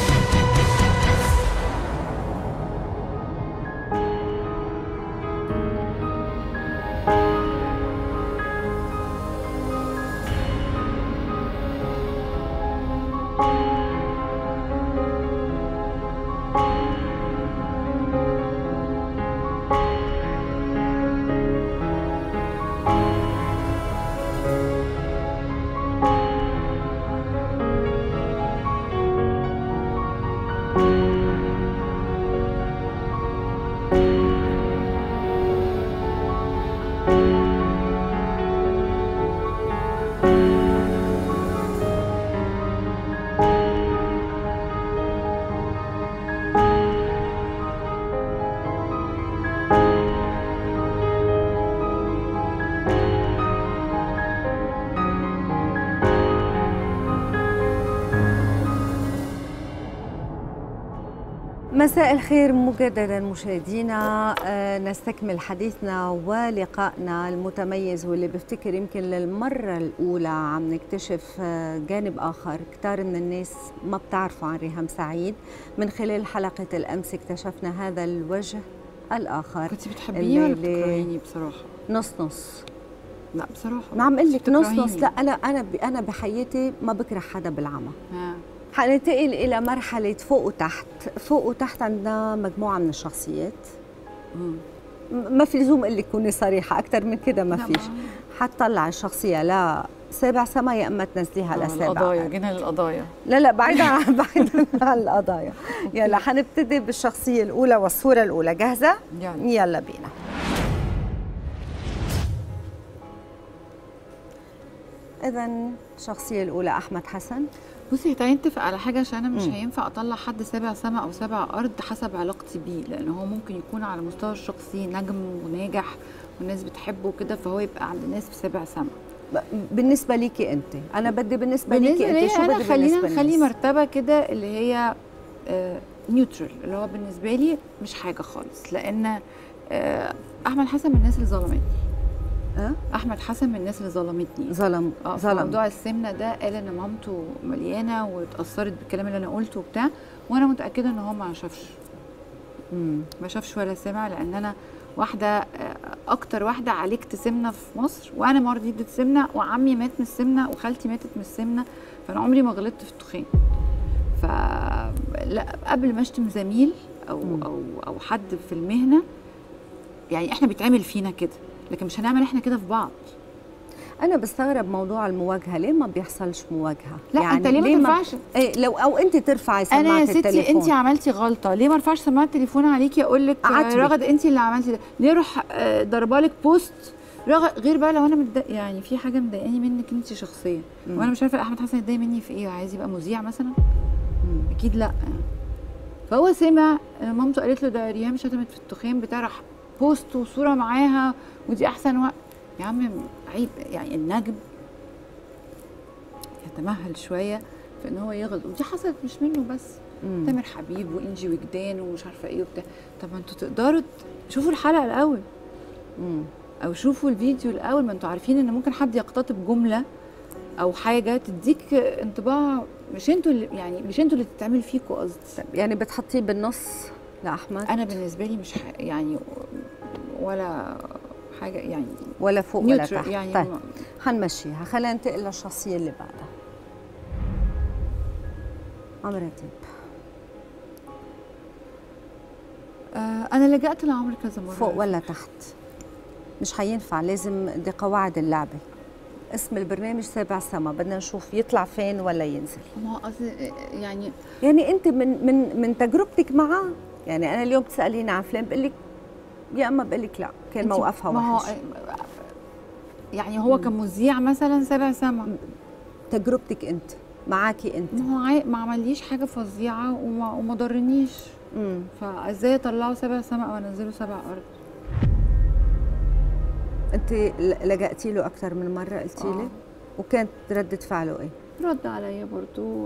مساء الخير مجددا مشاهدينا. آه نستكمل حديثنا ولقائنا المتميز واللي بفتكر يمكن للمرة الأولى عم نكتشف آه جانب آخر كتار من الناس ما بتعرفوا عن ريهام سعيد. من خلال حلقة الأمس اكتشفنا هذا الوجه الآخر. كنتي بتحبيني ولا بتكرهيني بصراحة؟ نص نص. لا بصراحة ما عم اقول لك نص نص. لا أنا أنا أنا بحياتي ما بكره حدا بالعمى. آه. حننتقل إلى مرحلة فوق وتحت. فوق وتحت عندنا مجموعة من الشخصيات. مم. ما في لزوم أقول لك كوني صريحة أكثر من كده ما فيش. حتطلع الشخصية لا سابع سما يا إما تنزليها لسابع. القضايا جينا للقضايا. لا لا بعيدا عن بعيدا عن القضايا. يلا حنبتدي بالشخصية الأولى والصورة الأولى. جاهزة؟ يعني. يلا بينا. إذا الشخصية الأولى أحمد حسن. بصي تعالي نتفق على حاجه عشان انا مش مم. هينفع اطلع حد سابع سما او سابع ارض حسب علاقتي بيه، لان هو ممكن يكون على المستوى الشخصي نجم وناجح والناس بتحبه وكده، فهو يبقى عند ناس في سابع سما. بالنسبه ليكي انت، انا بدي بالنسبه ليكي انت شو بدي؟ خلينا نخلي مرتبه كده اللي هي آه نيوترال، اللي هو بالنسبه لي مش حاجه خالص، لان آه احمد حسن من الناس اللي ظلمتني. أه؟ احمد حسن من الناس اللي ظلمتني. ظلم اه ظلم. موضوع السمنه ده قال ان مامته مليانه واتاثرت بالكلام اللي انا قلته وبتاع، وانا متاكده ان هو ما شافش. امم ما شافش ولا سمع، لان انا واحده اكتر واحده عالجت سمنه في مصر، وانا مريضه سمنه، وعمي مات من السمنه، وخالتي ماتت من السمنه، فانا عمري ما غلطت في التخين. ف لا قبل ما اشتم زميل او مم. او او حد في المهنه، يعني احنا بيتعمل فينا كده، لكن مش هنعمل احنا كده في بعض. انا بستغرب موضوع المواجهه، ليه ما بيحصلش مواجهه؟ لا يعني انت ليه ما ترفعش؟ ايه لو او انت ترفعي سماعه التليفون. انا يا ستي انت عملتي غلطه، ليه ما ارفعش سماعه التليفون عليكي اقول لك رغد انت اللي عملتي ده؟ ليه اروح ضربالك بوست رغد؟ غير بقى لو انا متضايق، يعني في حاجه مضايقاني منك انت شخصيا، وانا مش عارفه احمد حسن يتضايق مني في ايه، عايز يبقى مذيع مثلا؟ مم. اكيد لا. فهو سمع مامته قالت له ده ريهام شتمت في التخين بتاع، راح بوست وصوره معاها ودي احسن وقت. يا عم عيب، يعني النجم يتمهل شويه في ان هو يغلط، ودي حصلت مش منه بس. مم. تامر حبيب وانجي وجدان ومش عارفه ايه وبتاع. طب ما انتوا تقدروا تشوفوا الحلقه الاول. مم. او شوفوا الفيديو الاول، ما انتوا عارفين ان ممكن حد يقتطب جمله او حاجه تديك انطباع مش انتوا اللي يعني مش انتوا اللي تتعمل فيكوا قصدي. يعني بتحطيه بالنص لاحمد؟ انا بالنسبه لي مش يعني ولا حاجه يعني ولا فوق ولا تحت. يعني طيب هنمشيها، خلينا ننتقل للشخصيه اللي بعدها. عمرو دياب. آه انا لجأت لعمرو كذا مره. فوق ولا تحت؟ مش هينفع، لازم دي قواعد اللعبه. اسم البرنامج سابع سما، بدنا نشوف يطلع فين ولا ينزل. ما هو قصدي يعني يعني انت من من من تجربتك معه، يعني انا اليوم بتساليني عن فلان بقول لك يا اما بقول لك لا كان موقفها وحش. يعني هو كمذيع مثلا سابع سما. تجربتك انت معاكي انت. ما هو عاي... ما عمليش حاجه فظيعه وما وما ضرنيش، فازاي اطلعه سابع سما او انزله سابع ارض؟ انت لجأتي له اكثر من مره قلتي لي؟ وكانت ردة فعله ايه؟ رد عليا برضو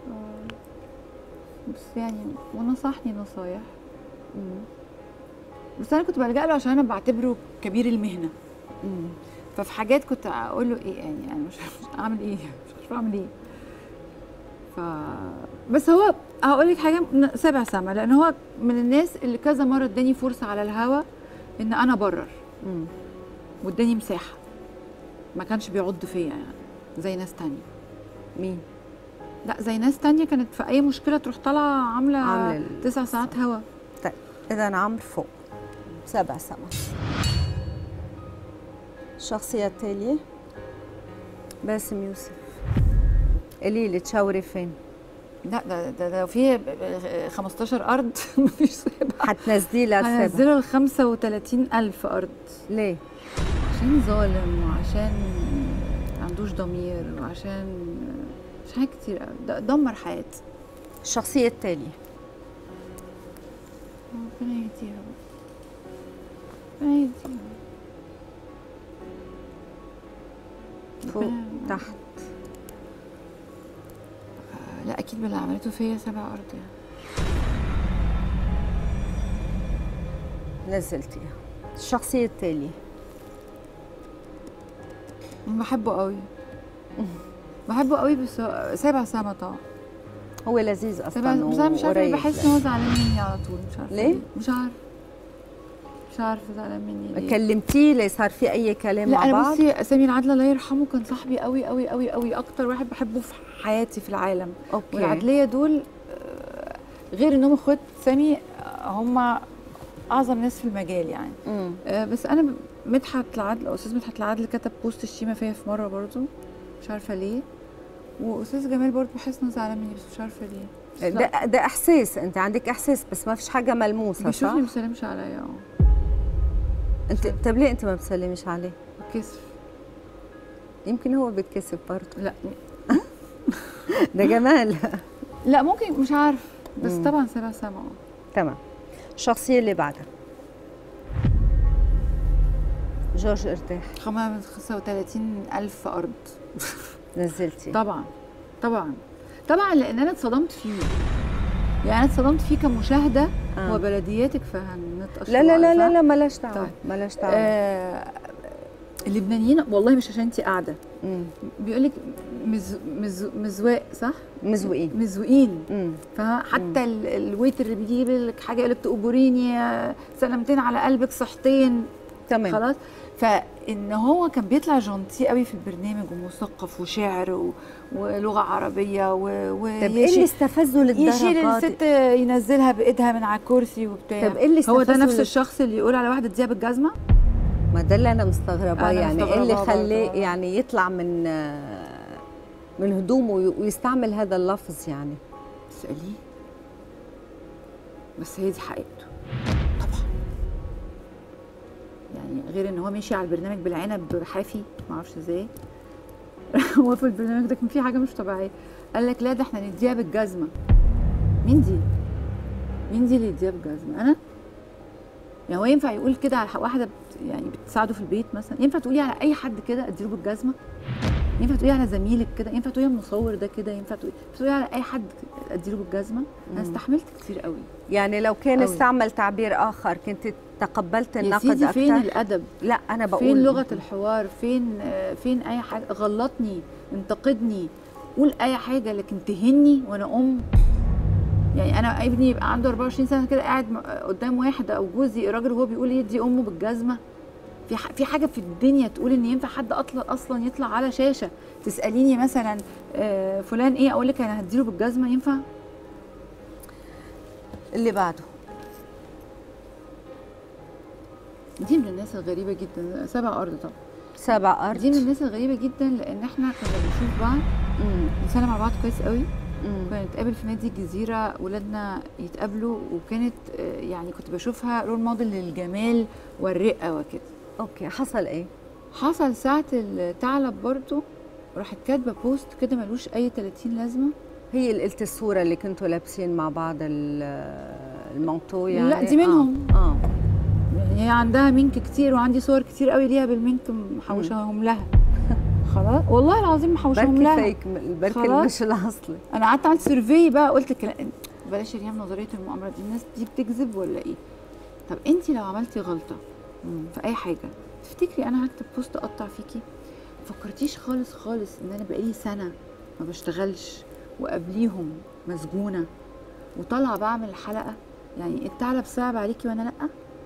بس يعني ونصحني نصايح. بس انا كنت بلجأ له عشان انا بعتبره كبير المهنه. مم. ففي حاجات كنت اقول له ايه يعني انا مش عارفه اعمل ايه، مش عارفه اعمل ايه. ف بس هو هقول لك حاجه، سابع سما، لان هو من الناس اللي كذا مره اداني فرصه على الهوا ان انا ابرر، واداني مساحه، ما كانش بيعض فيا يعني زي ناس تانية. مين؟ لا زي ناس تانية كانت في اي مشكله تروح طالعه عامله عامل تسع ساعات هوا. طيب اذا عمرو فوق سابع سما. الشخصيه التاليه باسم يوسف. قولي لي تشاوري فين؟ لا ده ده ده في خمستاشر ارض مفيش سابع. هتنزليه للسابع؟ هنزله ل خمسة وتلاتين الف ارض. ليه؟ عشان ظالم، وعشان ما عندوش ضمير، وعشان مش حاجات كتير قوي، دمر حياتي. الشخصيه التاليه. ربنا يهديها ربنا يهديها. فوق تحت؟ لا اكيد باللي عملته فيا سبع ارض يعني. نزلتيها. الشخصيه التاليه. بحبه قوي بحبه قوي، بس سابع سما طبعا. هو لذيذ اصلا، بس انا مش عارفه، بحس ان هو زعلان مني على طول، مش عارفه ليه؟ مش عارفه مش عارفه زعلان مني ليه. كلمتيه ليه؟ صار في اي كلام لا مع أنا بعض؟ بصي سامي العدل الله يرحمه كان صاحبي قوي قوي قوي قوي، اكتر واحد بحبه في حياتي في العالم. اوكي. والعدليه دول غير انهم اخوات سامي، هم اعظم ناس في المجال يعني. امم بس انا مدحت العدل، استاذ مدحت العدل كتب بوست الشيمه فيا في مره برضو، مش عارفه ليه. واستاذ جمال برضو بحس انه زعلان مني، بس مش عارفه ليه. ده ده احساس، انت عندك احساس بس ما فيش حاجه ملموسه، صح؟ بيشوفني ما بيسلمش عليا. اه انت طب ليه انت ما بتسلميش عليه؟ كسف. يمكن هو بيتكسف برضه. لا ده جمال. لا ممكن، مش عارف، بس مم. طبعا سبع سما. تمام. الشخصيه اللي بعدها جورج ارتاح. خمسة وتلاتين ألف أرض. نزلتي؟ طبعا طبعا طبعا، لأن أنا اتصدمت فيه، يعني أنا اتصدمت فيه كمشاهدة. آه. هو بلدياتك فهنتقشر. لا لا لا لا لا مالهاش دعوة. طيب. مالهاش دعوة. آه اللبنانيين والله مش عشان انت قاعدة، بيقول لك مز مز مزواق، صح؟ مزوقين مزوقين. فحتى الويتر اللي بيجيب لك حاجة يقول لك تقبريني سلامتين على قلبك صحتين. تمام. خلاص. فان هو كان بيطلع جونتي قوي في البرنامج، ومثقف وشاعر و... ولغه عربيه و, و... طب ايه اللي استفزه للدرجه؟ يشيل الست ينزلها بايدها من على الكرسي وبتاع. طب ايه اللي استفزه؟ هو ده نفس الشخص اللي يقول على واحده اديها بالجزمه؟ ما ده اللي انا مستغرباه، يعني ايه اللي خليه برضه. يعني يطلع من من هدومه ويستعمل هذا اللفظ يعني؟ اساليه، بس هي دي حقيقته يعني. غير ان هو ماشي على البرنامج بالعنب حافي، ما اعرفش ازاي. هو في البرنامج ده كان في حاجه مش طبيعيه، قال لك لا ده احنا نديها بالجزمه. مين دي؟ مين دي اللي يديها بالجزمه؟ انا؟ يعني هو ينفع يقول كده على واحده يعني بتساعده في البيت مثلا؟ ينفع تقولي على اي حد كده اديله بالجزمه؟ ينفع تقولي على زميلك كده؟ ينفع تقولي على المصور ده كده؟ ينفع تقولي تقولي على اي حد اديله بالجزمه؟ انا استحملت كتير قوي. يعني لو كان أوي. استعمل تعبير اخر كنت تقبلت النقد يا سيدي اكتر؟ فين الادب؟ لا انا بقول فين لغه الحوار؟ فين فين اي حاجه؟ غلطني، انتقدني، قول اي حاجه، لكن تهني وانا ام. يعني انا ابني يبقى عنده أربعة وعشرين سنه كده قاعد قدام واحد او جوزي راجل وهو بيقول يدي امه بالجزمه. في في حاجه في الدنيا تقول ان ينفع حد اطلع اصلا يطلع على شاشه تساليني مثلا آه فلان ايه، اقول لك انا هديله بالجزمه؟ ينفع؟ اللي بعده دي من الناس الغريبه جدا. سبع ارض طبعا. سبع ارض دي من الناس الغريبه جدا، لان احنا كنا بنشوف بعض، بنسلم على بعض كويس قوي. كنا نتقابل في نادي الجزيره، ولادنا يتقابلوا، وكانت يعني كنت بشوفها رول موديل للجمال والرقه وكده. اوكي. حصل ايه؟ حصل ساعه الثعلب برضو، راحت كاتبه بوست كده ملوش اي تلاتين لازمه. هي اللي قلت الصوره اللي كنتوا لابسين مع بعض المانطو يعني؟ لا دي منهم. اه, آه. يعني هي عندها مينك كتير، وعندي صور كتير قوي ليها بالمينك محوشاهم لها. خلاص والله العظيم محوشاهم لها. بركي فيك، بركي مش الاصلي. انا قعدت عملت سيرفي بقى، قلت الكلام بلاش ريم نظريه المؤامره دي، الناس دي بتكذب ولا ايه؟ طب انت لو عملتي غلطه مم. في اي حاجه، تفتكري انا هكتب بوست اقطع فيكي؟ فكرتيش خالص خالص ان انا بقالي سنه ما بشتغلش وقبليهم مسجونه وطالعه بعمل الحلقه؟ يعني الثعلب صعب عليكي وانا لا؟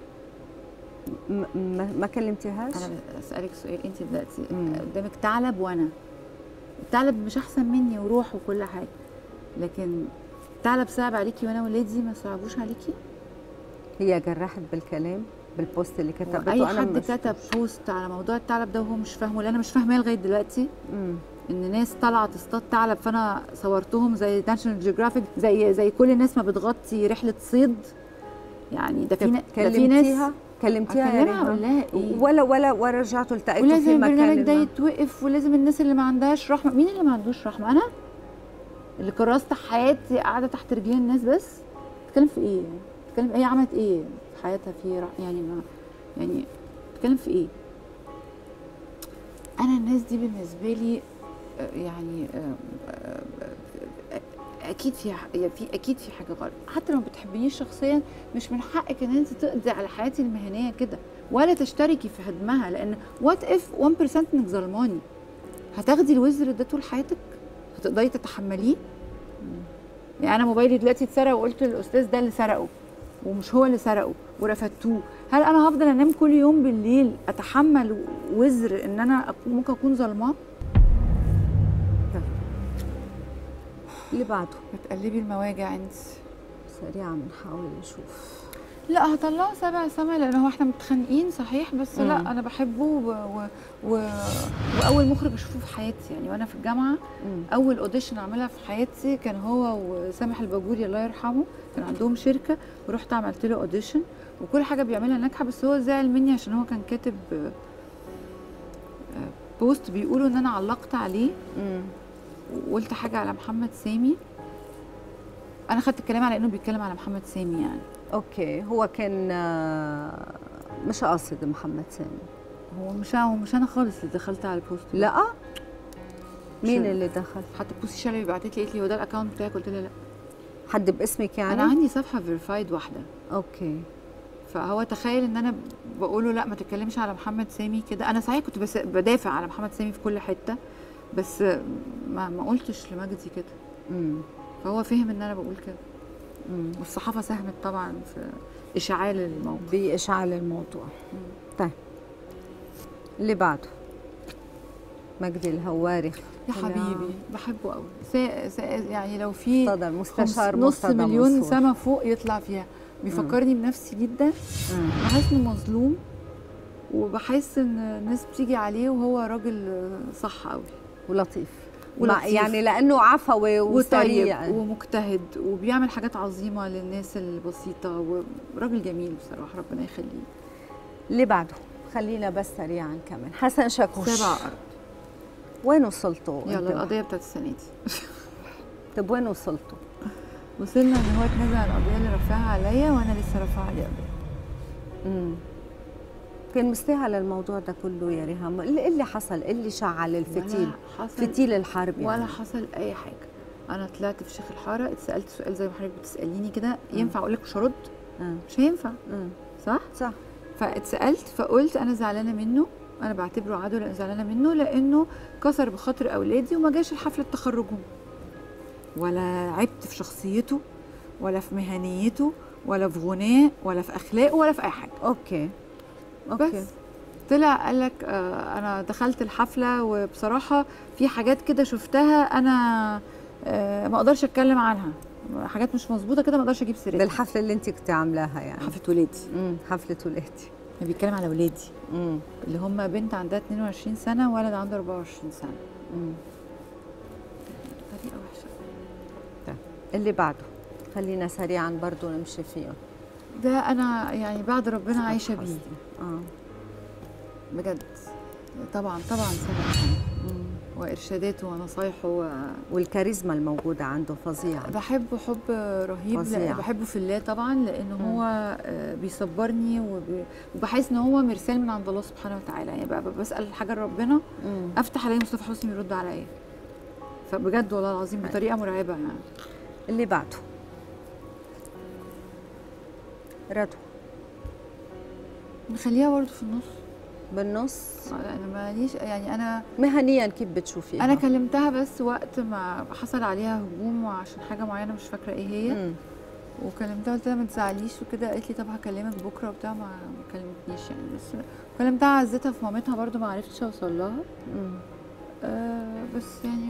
ما ما كلمتيهاش؟ انا بسالك سؤال، انت دلوقتي قدامك ثعلب وانا، الثعلب مش احسن مني وروح وكل حاجه، لكن الثعلب صعب عليكي وانا ولادي ما صعبوش عليكي؟ هي جرحت بالكلام بالبوست اللي كتبته. اي حد كتب بوست على موضوع الثعلب ده وهو مش فاهمه، اللي انا مش فاهماه لغايه دلوقتي مم. ان ناس طالعه تصطاد ثعلب، فانا صورتهم زي ناشونال جيوغرافيك، زي زي كل الناس ما بتغطي رحله صيد. يعني ده في ده في ناس كلمتيها كلمها اقول لها ايه؟ ولا ولا ولا رجعتوا التقيتوا في مكان؟ ولازم البرنامج ده يتوقف، ولازم الناس اللي ما عندهاش رحمه. مين اللي ما عندوش رحمه؟ انا اللي كرست حياتي قاعده تحت رجلين الناس بس. بتتكلم في ايه؟ بتتكلم هي عملت ايه في حياتها في رح... يعني ما يعني بتتكلم في ايه؟ انا الناس دي بالنسبه لي يعني اكيد في في اكيد في حاجه غلط. حتى لو ما بتحبنيش شخصيا مش من حقك ان انت تقضي على حياتي المهنيه كده ولا تشتركي في هدمها، لان وات اف واحد بالمية انك ظلماني، هتاخدي الوزر ده طول حياتك؟ هتقدري تتحمليه؟ يعني انا موبايلي دلوقتي اتسرق وقلت للاستاذ ده اللي سرقه ومش هو اللي سرقه ورفدتوه، هل انا هفضل انام كل يوم بالليل اتحمل وزر ان انا ممكن اكون ظلماه؟ اللي بعده بتقلبي المواجع انت. سريعا بنحاول نشوف. لا هطلعه سبع سما لان هو احنا متخانقين صحيح، بس مم. لا انا بحبه و... و... و... واول مخرج اشوفه في حياتي يعني وانا في الجامعه. مم. اول اوديشن اعملها في حياتي كان هو وسامح الباجوري الله يرحمه، كان عندهم شركه ورحت عملت له اوديشن وكل حاجه بيعملها ناجحه، بس هو زعل مني عشان هو كان كاتب بوست بيقولوا ان انا علقت عليه. مم. وقلت حاجه على محمد سامي، انا خدت الكلام على انه بيتكلم على محمد سامي يعني. اوكي، هو كان مش قاصد محمد سامي. هو مش هو مش انا خالص اللي دخلت على البوست. لا مين اللي دخل؟ حتى بوسي شلبي بعتت لي قالت لي هو ده الاكونت بتاعك؟ قلت لها لا. حد باسمك يعني؟ انا عندي صفحه فيريفايد واحده. اوكي. فهو تخيل ان انا بقول له لا ما تتكلمش على محمد سامي كده. انا صحيح كنت بس بدافع على محمد سامي في كل حته، بس ما ما قلتش لمجدي كده. امم فهو فهم ان انا بقول كده. امم والصحافه ساهمت طبعا في اشعال الموضوع. باشعال الموضوع. مم. طيب اللي بعده مجدي الهواري. يا حبيبي بحبه قوي. سا... سا... يعني لو في مستشار نص مليون سما فوق يطلع فيها. بيفكرني مم. بنفسي جدا. بحس انه مظلوم وبحس ان الناس بتيجي عليه وهو راجل صح قوي ولطيف. ولطيف يعني لانه عفوي وسريع ومجتهد وبيعمل حاجات عظيمه للناس البسيطه وراجل جميل بصراحه ربنا يخليه. اللي بعده خلينا بس سريعا كمان. حسن شاكوش. سبع ارض. وين وصلتوا؟ يلا القضيه بتاعت السنه دي. طب وين وصلتوا؟ وصلنا ان هو اتنازل عن القضيه اللي رفعها عليا وانا لسه رافعه عليه قضيه. امم كان مستاهل الموضوع ده كله يا ريهام؟ ايه اللي حصل؟ ايه اللي شعل الفتيل؟ فتيل الحرب يعني. ولا حصل اي حاجه. انا طلعت في شيخ الحاره اتسالت سؤال زي ما حضرتك بتساليني كده، ينفع اقول لك مش هرد؟ مش هينفع. مم. صح؟ صح. فاتسالت فقلت انا زعلانه منه، انا بعتبره عدو لان زعلانه منه لانه كسر بخاطر اولادي وما جاش الحفله تخرجهم. ولا عبت في شخصيته ولا في مهنيته ولا في غناه ولا في اخلاقه ولا في اي حاجه. اوكي اوكي. بس طلع قال لك آه انا دخلت الحفله وبصراحه في حاجات كده شفتها انا آه ما اقدرش اتكلم عنها، حاجات مش مظبوطه كده ما اقدرش اجيب سيرتها. بالحفله اللي انت كنت عاملاها يعني؟ حفله ولادي. امم حفله ولادي. بيتكلم على ولادي. امم اللي هم بنت عندها اتنين وعشرين سنه وولد عنده اربعة وعشرين سنه. امم طريقه وحشه. طيب اللي بعده خلينا سريعا برضو نمشي فيهم. ده انا يعني بعد ربنا عايشه بيه. اه بجد طبعا طبعا سنة وارشاداته ونصايحه و... والكاريزما الموجوده عنده فظيعه. بحبه حب رهيب. فظيع. بحبه في الله طبعا لانه هو بيصبرني وب... وبحس ان هو مرسال من عند الله سبحانه وتعالى. يعني بقى بسال حاجه لربنا افتح الاقي مصطفى حسني يرد عليا، فبجد والله العظيم بطريقه مرعبه يعني. اللي بعده رضوى. نخليها برضه في النص. بالنص؟ انا ماليش يعني. انا مهنيا كيف بتشوفيها؟ انا كلمتها بس وقت ما حصل عليها هجوم عشان حاجه معينه مش فاكره ايه هي. مم. وكلمتها قلت لها ما تزعليش وكده، قالت لي طب هكلمك بكره وبتاع، ما كلمتنيش يعني. بس كلمتها عزتها في مامتها برضه ما عرفتش اوصل لها. آه بس يعني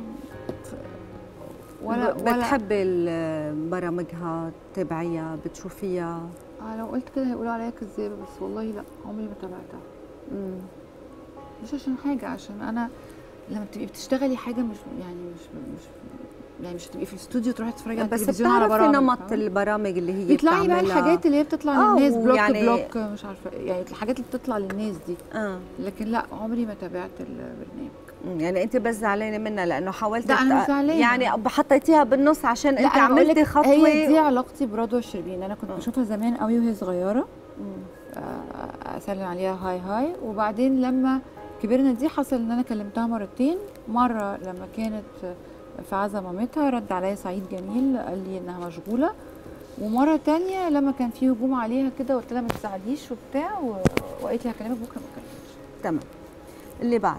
ولا بتحبي برامجها تتابعيها بتشوفيها؟ اه لو قلت كده هيقولوا عليا كذابه، بس والله لا عمري ما تابعتها. امم مش عشان حاجه، عشان انا لما بتبقي بتشتغلي حاجه مش يعني مش مش يعني مش هتبقي في الاستوديو تروحي تتفرجي على التلفزيون على برامج. بس بتعرفي نمط البرامج اللي هي بتطلعي بقى الحاجات اللي هي بتطلع للناس بلوك يعني بلوك مش عارفه يعني الحاجات اللي بتطلع للناس دي. اه لكن لا عمري ما تابعت البرنامج. يعني انت بس زعلانه منها لانه حاولتي؟ لا انا مش زعلانه يعني حطيتيها بالنص عشان انت عملتي خطوه. هي دي علاقتي برضوى الشربيني. انا كنت بشوفها زمان قوي وهي صغيره، اسلم عليها هاي هاي، وبعدين لما كبرنا دي حصل ان انا كلمتها مرتين. مره لما كانت في عزا مامتها رد عليا سعيد جميل قال لي انها مشغوله، ومره تانية لما كان في هجوم عليها كده قلت لها ما تزعليش وبتاع، وقالت لي هكلمك بكره ما كلمتش. تمام. اللي بعده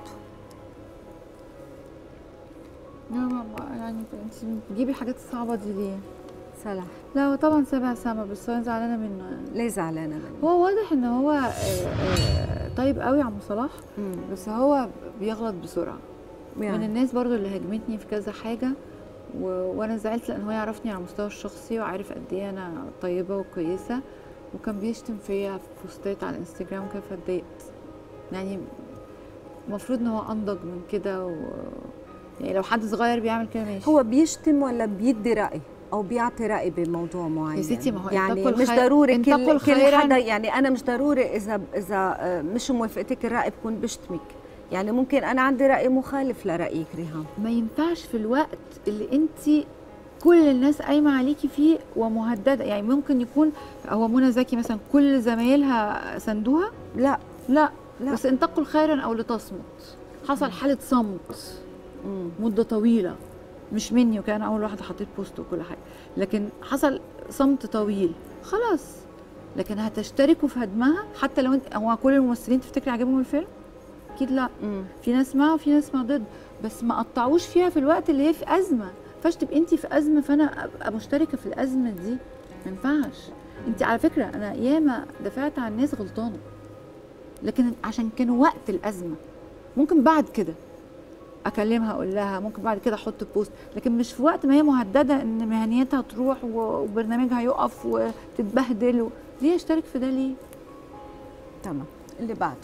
يعني انت بتجيبي الحاجات الصعبه دي ليه؟ صلاح؟ لا هو طبعا سابع سما، بس انا زعلانه منه يعني. ليه زعلانه منه؟ هو واضح ان هو طيب قوي عم صلاح، بس هو بيغلط بسرعه يعني. من الناس برضو اللي هاجمتني في كذا حاجه و... وانا زعلت لان هو يعرفني على المستوى الشخصي وعارف قد ايه انا طيبه وكويسه، وكان بيشتم فيا في بوستات على الانستجرام وكده، فاتضايقت يعني. المفروض ان هو انضج من كده و... يعني لو حد صغير بيعمل كده ماشي. هو بيشتم ولا بيدي رأي او بيعطي رأي بموضوع معين؟ يا ستي ما هو يعني مش ضروري كل كل حدا، يعني انا مش ضروري اذا اذا مش موافقتك الرأي بكون بشتمك، يعني ممكن انا عندي رأي مخالف لرأيك ريهام. ما ينفعش في الوقت اللي انت كل الناس قايمه عليكي فيه ومهدده. يعني ممكن يكون هو منى زكي مثلا كل زمايلها سندوها، لا لا, لا. بس ان تقل خيرا او لتصمت. حصل حاله صمت مده طويله، مش مني وكان اول واحده حطيت بوست وكل حاجه، لكن حصل صمت طويل خلاص. لكن هتشتركوا في هدمها حتى لو انت، هو كل الممثلين تفتكري عجبهم الفيلم؟ اكيد لا. مم. في ناس مع وفي ناس مع ضد، بس ما قطعوش فيها في الوقت اللي هي في ازمه. فاش تبقي انت في ازمه فانا ابقى مشتركه في الازمه دي، ما ينفعش. انت على فكره انا ياما دافعت عن ناس غلطانه، لكن عشان كانوا وقت الازمه. ممكن بعد كده اكلمها اقول لها، ممكن بعد كده احط بوست، لكن مش في وقت ما هي مهدده ان مهنيتها تروح وبرنامجها يقف وتتبهدل و... ليه اشترك في ده ليه؟ تمام. اللي بعده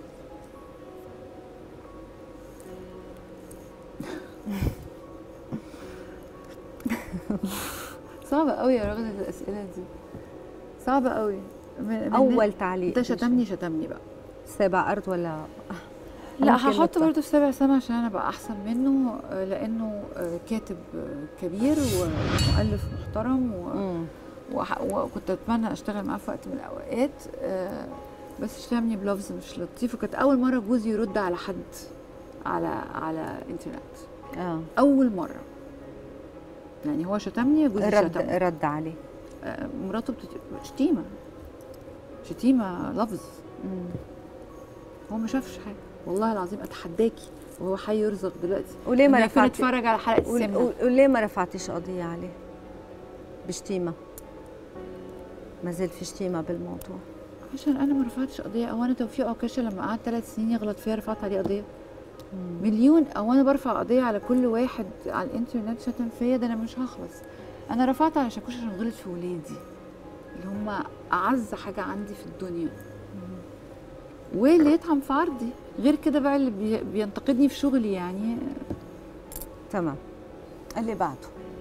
صعبه قوي يا رغده الاسئله دي، صعبه قوي. اول تعليق انت شتمني شتمني بقى سابع ارض ولا لا؟ هحط برضه في سابع سما عشان انا بقى احسن منه، لانه كاتب كبير ومؤلف محترم و... وكنت اتمنى اشتغل معاه في وقت من الاوقات، بس شتمني بلفظ مش لطيف، وكانت اول مره جوزي يرد على حد على على انترنت. اه اول مره يعني هو شتمني، جوزي رد شتمني رد عليه. مراته شتيمه شتيمه لفظ. مم. هو ما شافش حاجه والله العظيم، اتحداكي وهو حي يرزق دلوقتي. وليه ما رفعتي؟ نتفرج على حلقه السمنه. وليه ما رفعتيش قضيه عليه بشتيمه؟ ما زال في شتيمه بالموضوع. عشان انا ما رفعتش قضيه. او انا توفيق عكاشه لما قعد ثلاث سنين يغلط فيها رفعت عليه قضيه؟ مم. مليون. او انا برفع قضيه على كل واحد على الانترنت شتم فيا؟ ده انا مش هخلص. انا رفعت على شاكوش عشان غلط في ولادي اللي هم اعز حاجه عندي في الدنيا، واللي يطعم في عرضي. غير كده بقى اللي بي بينتقدني في شغلي يعني. تمام. اللي بعده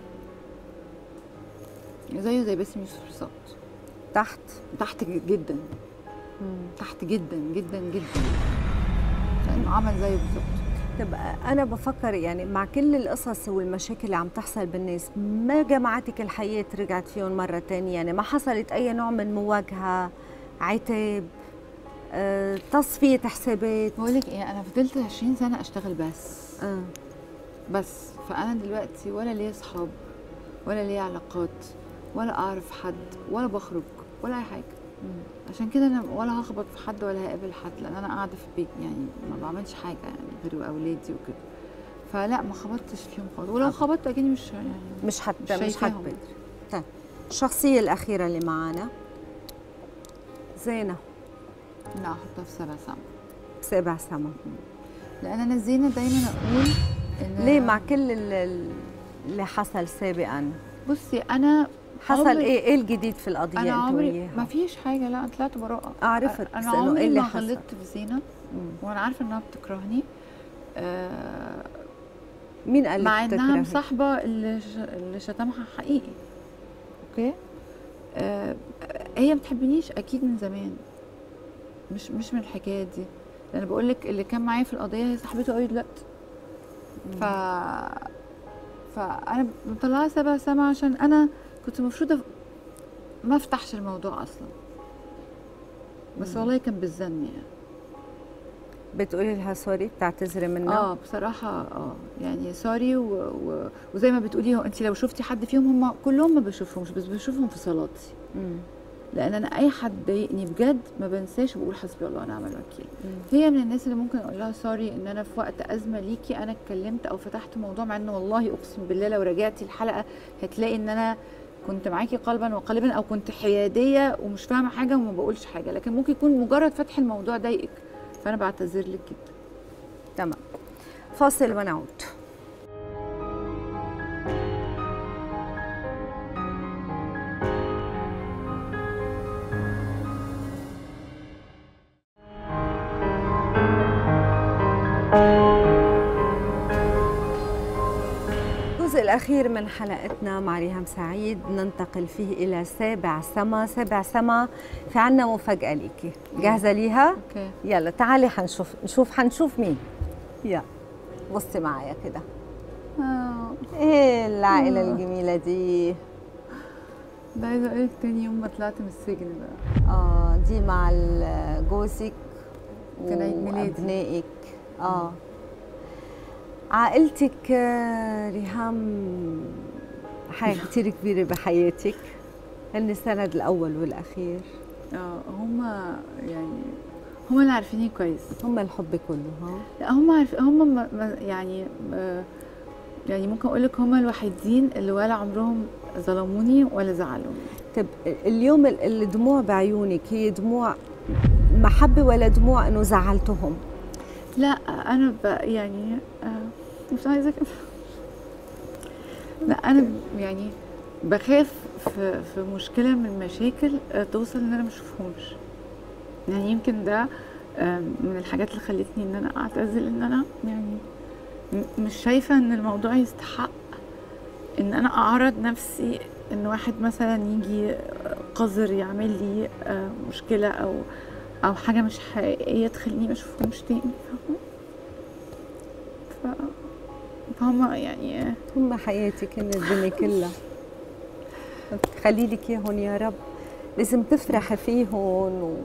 زيه زي باسم يوسف بالظبط. تحت تحت جدا. مم. تحت جدا جدا جدا، لانه عمل زيه بالظبط. طب انا بفكر يعني مع كل القصص والمشاكل اللي عم تحصل بالناس، ما جمعتك الحياه رجعت فيهم مره ثانيه؟ يعني ما حصلت اي نوع من مواجهه، عتاب، أه، تصفيه حسابات؟ بقول لك ايه، انا فضلت عشرين سنه اشتغل بس أه. بس فانا دلوقتي ولا ليا اصحاب ولا ليا علاقات ولا اعرف حد ولا بخرج ولا اي حاجه. عشان كده انا ولا هخبط في حد ولا هقابل حد، لان انا قاعده في البيت يعني ما بعملش حاجه يعني غير اولادي وكده، فلا ما خبطتش فيهم خالص، ولو خبطت اكيد مش يعني مش حد مش مش حد. طيب الشخصيه الاخيره اللي معانا زينه. لا احطها في سبع سما. سبع سما. لان انا زينه دايما اقول ان ليه مع كل اللي حصل سابقا؟ بصي انا حصل ايه ايه الجديد في القضيه؟ انا عمري ما فيش حاجه، لا طلعت براءه. عرفت انا عمري ايه اللي ما غلطت في زينه، وانا عارفه انها بتكرهني. آه مين قال لك مع انها مصاحبه اللي اللي شتمها حقيقي. اوكي. آه هي ما بتحبنيش اكيد من زمان، مش مش من الحكايه دي، لان بقول لك اللي كان معايا في القضيه هي صاحبته قوي دلوقتي. ف فانا مطلعاها سبع سما عشان انا كنت المفروض ما افتحش الموضوع اصلا، بس مم. والله كان بالزن يعني. بتقولي لها سوري؟ بتعتذري منها؟ اه بصراحه اه يعني سوري، و... و... وزي ما بتقولي، انت لو شفتي حد فيهم، هم كلهم ما بشوفهمش، بس بشوفهم في صلاتي. مم. لان انا اي حد ضايقني بجد ما بنساش وبقول حسبي الله ونعم الوكيل. هي من الناس اللي ممكن اقول لها سوري ان انا في وقت ازمه ليكي انا اتكلمت او فتحت موضوع، مع انه والله اقسم بالله لو راجعتي الحلقه هتلاقي ان انا كنت معاكي قلبا وقالبا، او كنت حياديه ومش فاهمه حاجه وما بقولش حاجه، لكن ممكن يكون مجرد فتح الموضوع ضايقك، فانا بعتذر لك جدا. تمام. فاصل ونعود. الجزء الأخير من حلقتنا مع ريهام سعيد ننتقل فيه إلى سابع سما. سابع سما في عنا مفاجأة ليكي، جاهزة ليها؟ اوكي. يلا تعالي حنشوف نشوف حنشوف مين. يلا بصي معايا كده. اه ايه العائلة آه. الجميلة دي. ده عايزة اقولك تاني يوم ما طلعت من السجن بقى. اه دي مع جوزك كان عيد ميلادي وابنائك. اه عائلتك ريهام حاجة كتير كبيرة بحياتك، هن السند الأول والأخير. اه هما يعني هما اللي عارفيني كويس، هما الحب كله. ها لا هما عارفين، هما يعني يعني ممكن أقول لك هما الوحيدين اللي ولا عمرهم ظلموني ولا زعلوني. طب اليوم الدموع بعيونك هي دموع محبة ولا دموع إنه زعلتهم؟ لا أنا يعني مش عايزة كده. لا أنا يعني بخاف في في مشكلة من المشاكل توصل إن أنا ما أشوفهمش. يعني يمكن ده من الحاجات اللي خلتني إن أنا أعتزل، إن أنا يعني مش شايفة إن الموضوع يستحق إن أنا أعرض نفسي إن واحد مثلا يجي قذر يعمل لي مشكلة أو أو حاجة مش حقيقية تخليني ما أشوفهمش تاني. ف فهم يعني هم حياتك، هن الدنيا كلها. خلي لك اياهم يا رب. لازم تفرحي فيهم و...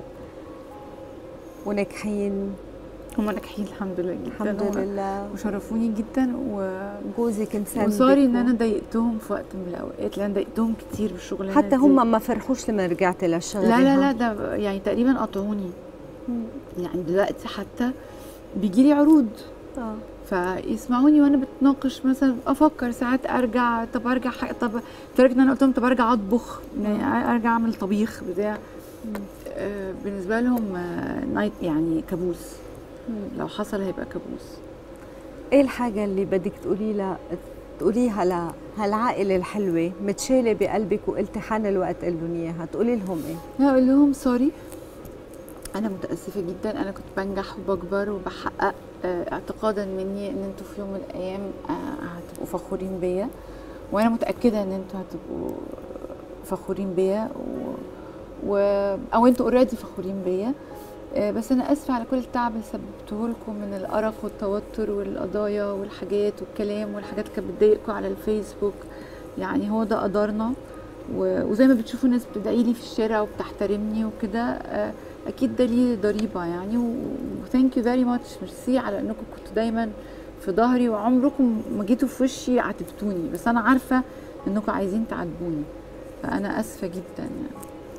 وناجحين. هم ناجحين الحمد لله جدا، الحمد لله، وشرفوني جدا. وجوزك انسان، وصاري ان انا ضايقتهم في وقت من الاوقات، لان ضايقتهم كتير بالشغل. حتى هم ما فرحوش لما رجعت للشغل. لا لا لا ده يعني تقريبا قطعوني. يعني دلوقتي حتى بيجي لي عروض اه فيسمعوني وانا بتناقش مثلا، افكر ساعات ارجع، طب ارجع حق. طب لدرجه ان انا قلت لهم طب ارجع اطبخ، يعني ارجع اعمل طبيخ بتاع. آه بالنسبه لهم آه نايت يعني كابوس. لو حصل هيبقى كابوس. ايه الحاجه اللي بدك تقولي لها تقوليها لهالعائله الحلوه متشاله بقلبك وقلتي حان الوقت قول لهم اياها، تقولي لهم ايه؟ هقول لهم سوري، انا متاسفه جدا، انا كنت بنجح وبكبر وبحقق اه اعتقادا مني ان انتوا في يوم من الايام اه هتبقوا فخورين بيا، وانا متاكده ان انتوا هتبقوا فخورين بيا و... و... او انتوا اوريدي فخورين بيا. اه بس انا اسفه على كل التعب اللي سببته لكم من الارق والتوتر والقضايا والحاجات والكلام والحاجات اللي كانت بتضايقكم على الفيسبوك. يعني هو ده قدرنا، و... وزي ما بتشوفوا الناس بتدعي لي في الشارع وبتحترمني وكده، اه اكيد ده ليه ضريبه يعني. وثانك يو فيري ماتش، ميرسي على انكم كنتوا دايما في ظهري، وعمركم ما جيتوا في وشي عاتبتوني، بس انا عارفه انكم عايزين تعاتبوني، فانا اسفه جدا يعني.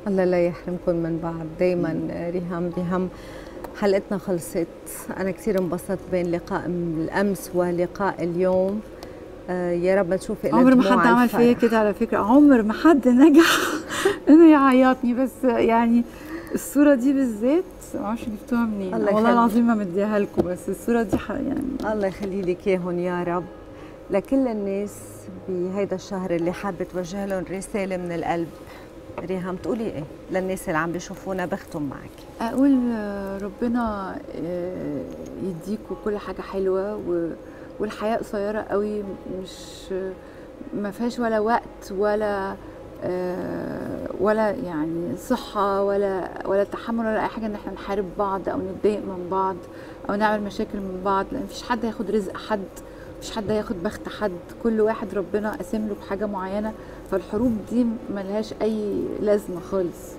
الله لا يحرمكم من بعض دايما. ريهام ريهام حلقتنا خلصت. أنا كثير انبسطت بين لقاء الأمس ولقاء اليوم. آه يا رب تشوفي عمر ما حد عمل فيا كده على فكرة، عمر ما حد نجح إنه يعيطني، بس يعني الصورة دي بالذات ما اعرفش جبتوها منين، والله العظيم ما مديها لكم، بس الصورة دي يعني الله يخلي لك اياهم يا رب. لكل الناس بهيدا الشهر اللي حابة توجه لهم رسالة من القلب، ريهام تقولي ايه للناس اللي عم بيشوفونا بختم معك؟ اقول ربنا يديكوا كل حاجه حلوه، والحياه قصيره قوي، مش ما فيهاش ولا وقت ولا ولا يعني صحه ولا ولا تحمل ولا اي حاجه ان احنا نحارب بعض او نتضايق من بعض او نعمل مشاكل من بعض، لان مفيش حد هياخد رزق حد، مفيش حد هياخد بخت حد، كل واحد ربنا قاسم له بحاجه معينه، فالحروب دي ملهاش اي لازمه خالص.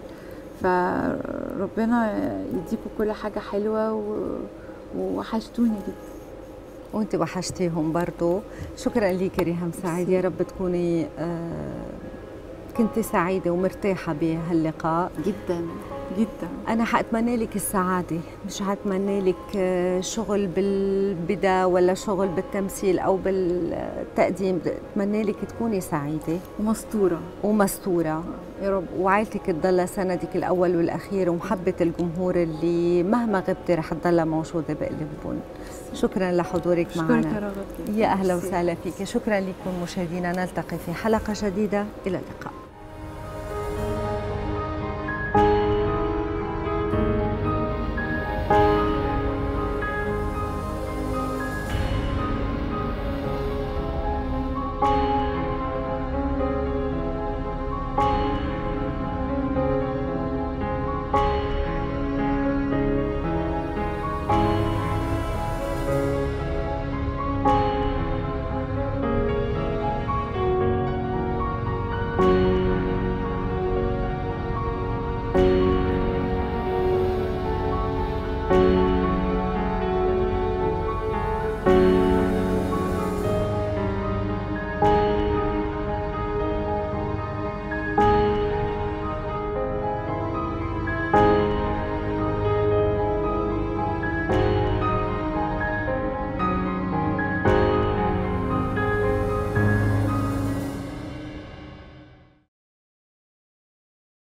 فربنا يديكوا كل حاجه حلوه و... ووحشتوني جدا. وانت وحشتيهم برضو. شكرا ليكي ريهام سعيد، يا رب تكوني آه كنتي سعيده ومرتاحه بهاللقاء. جدا جدا. انا حاتمنى لك السعاده، مش حاتمنى لك شغل بالبدا ولا شغل بالتمثيل او بالتقديم، اتمنى لك تكوني سعيده ومستوره ومستوره يا رب، وعائلتك تضلها سندك الاول والاخير، ومحبه الجمهور اللي مهما غبتي رح تضلها موجوده بقلبكم. شكرا لحضورك معنا. شكرا يا رغد. يا اهلا وسهلا فيك. شكرا لكم مشاهدينا، نلتقي في حلقه جديده، الى اللقاء.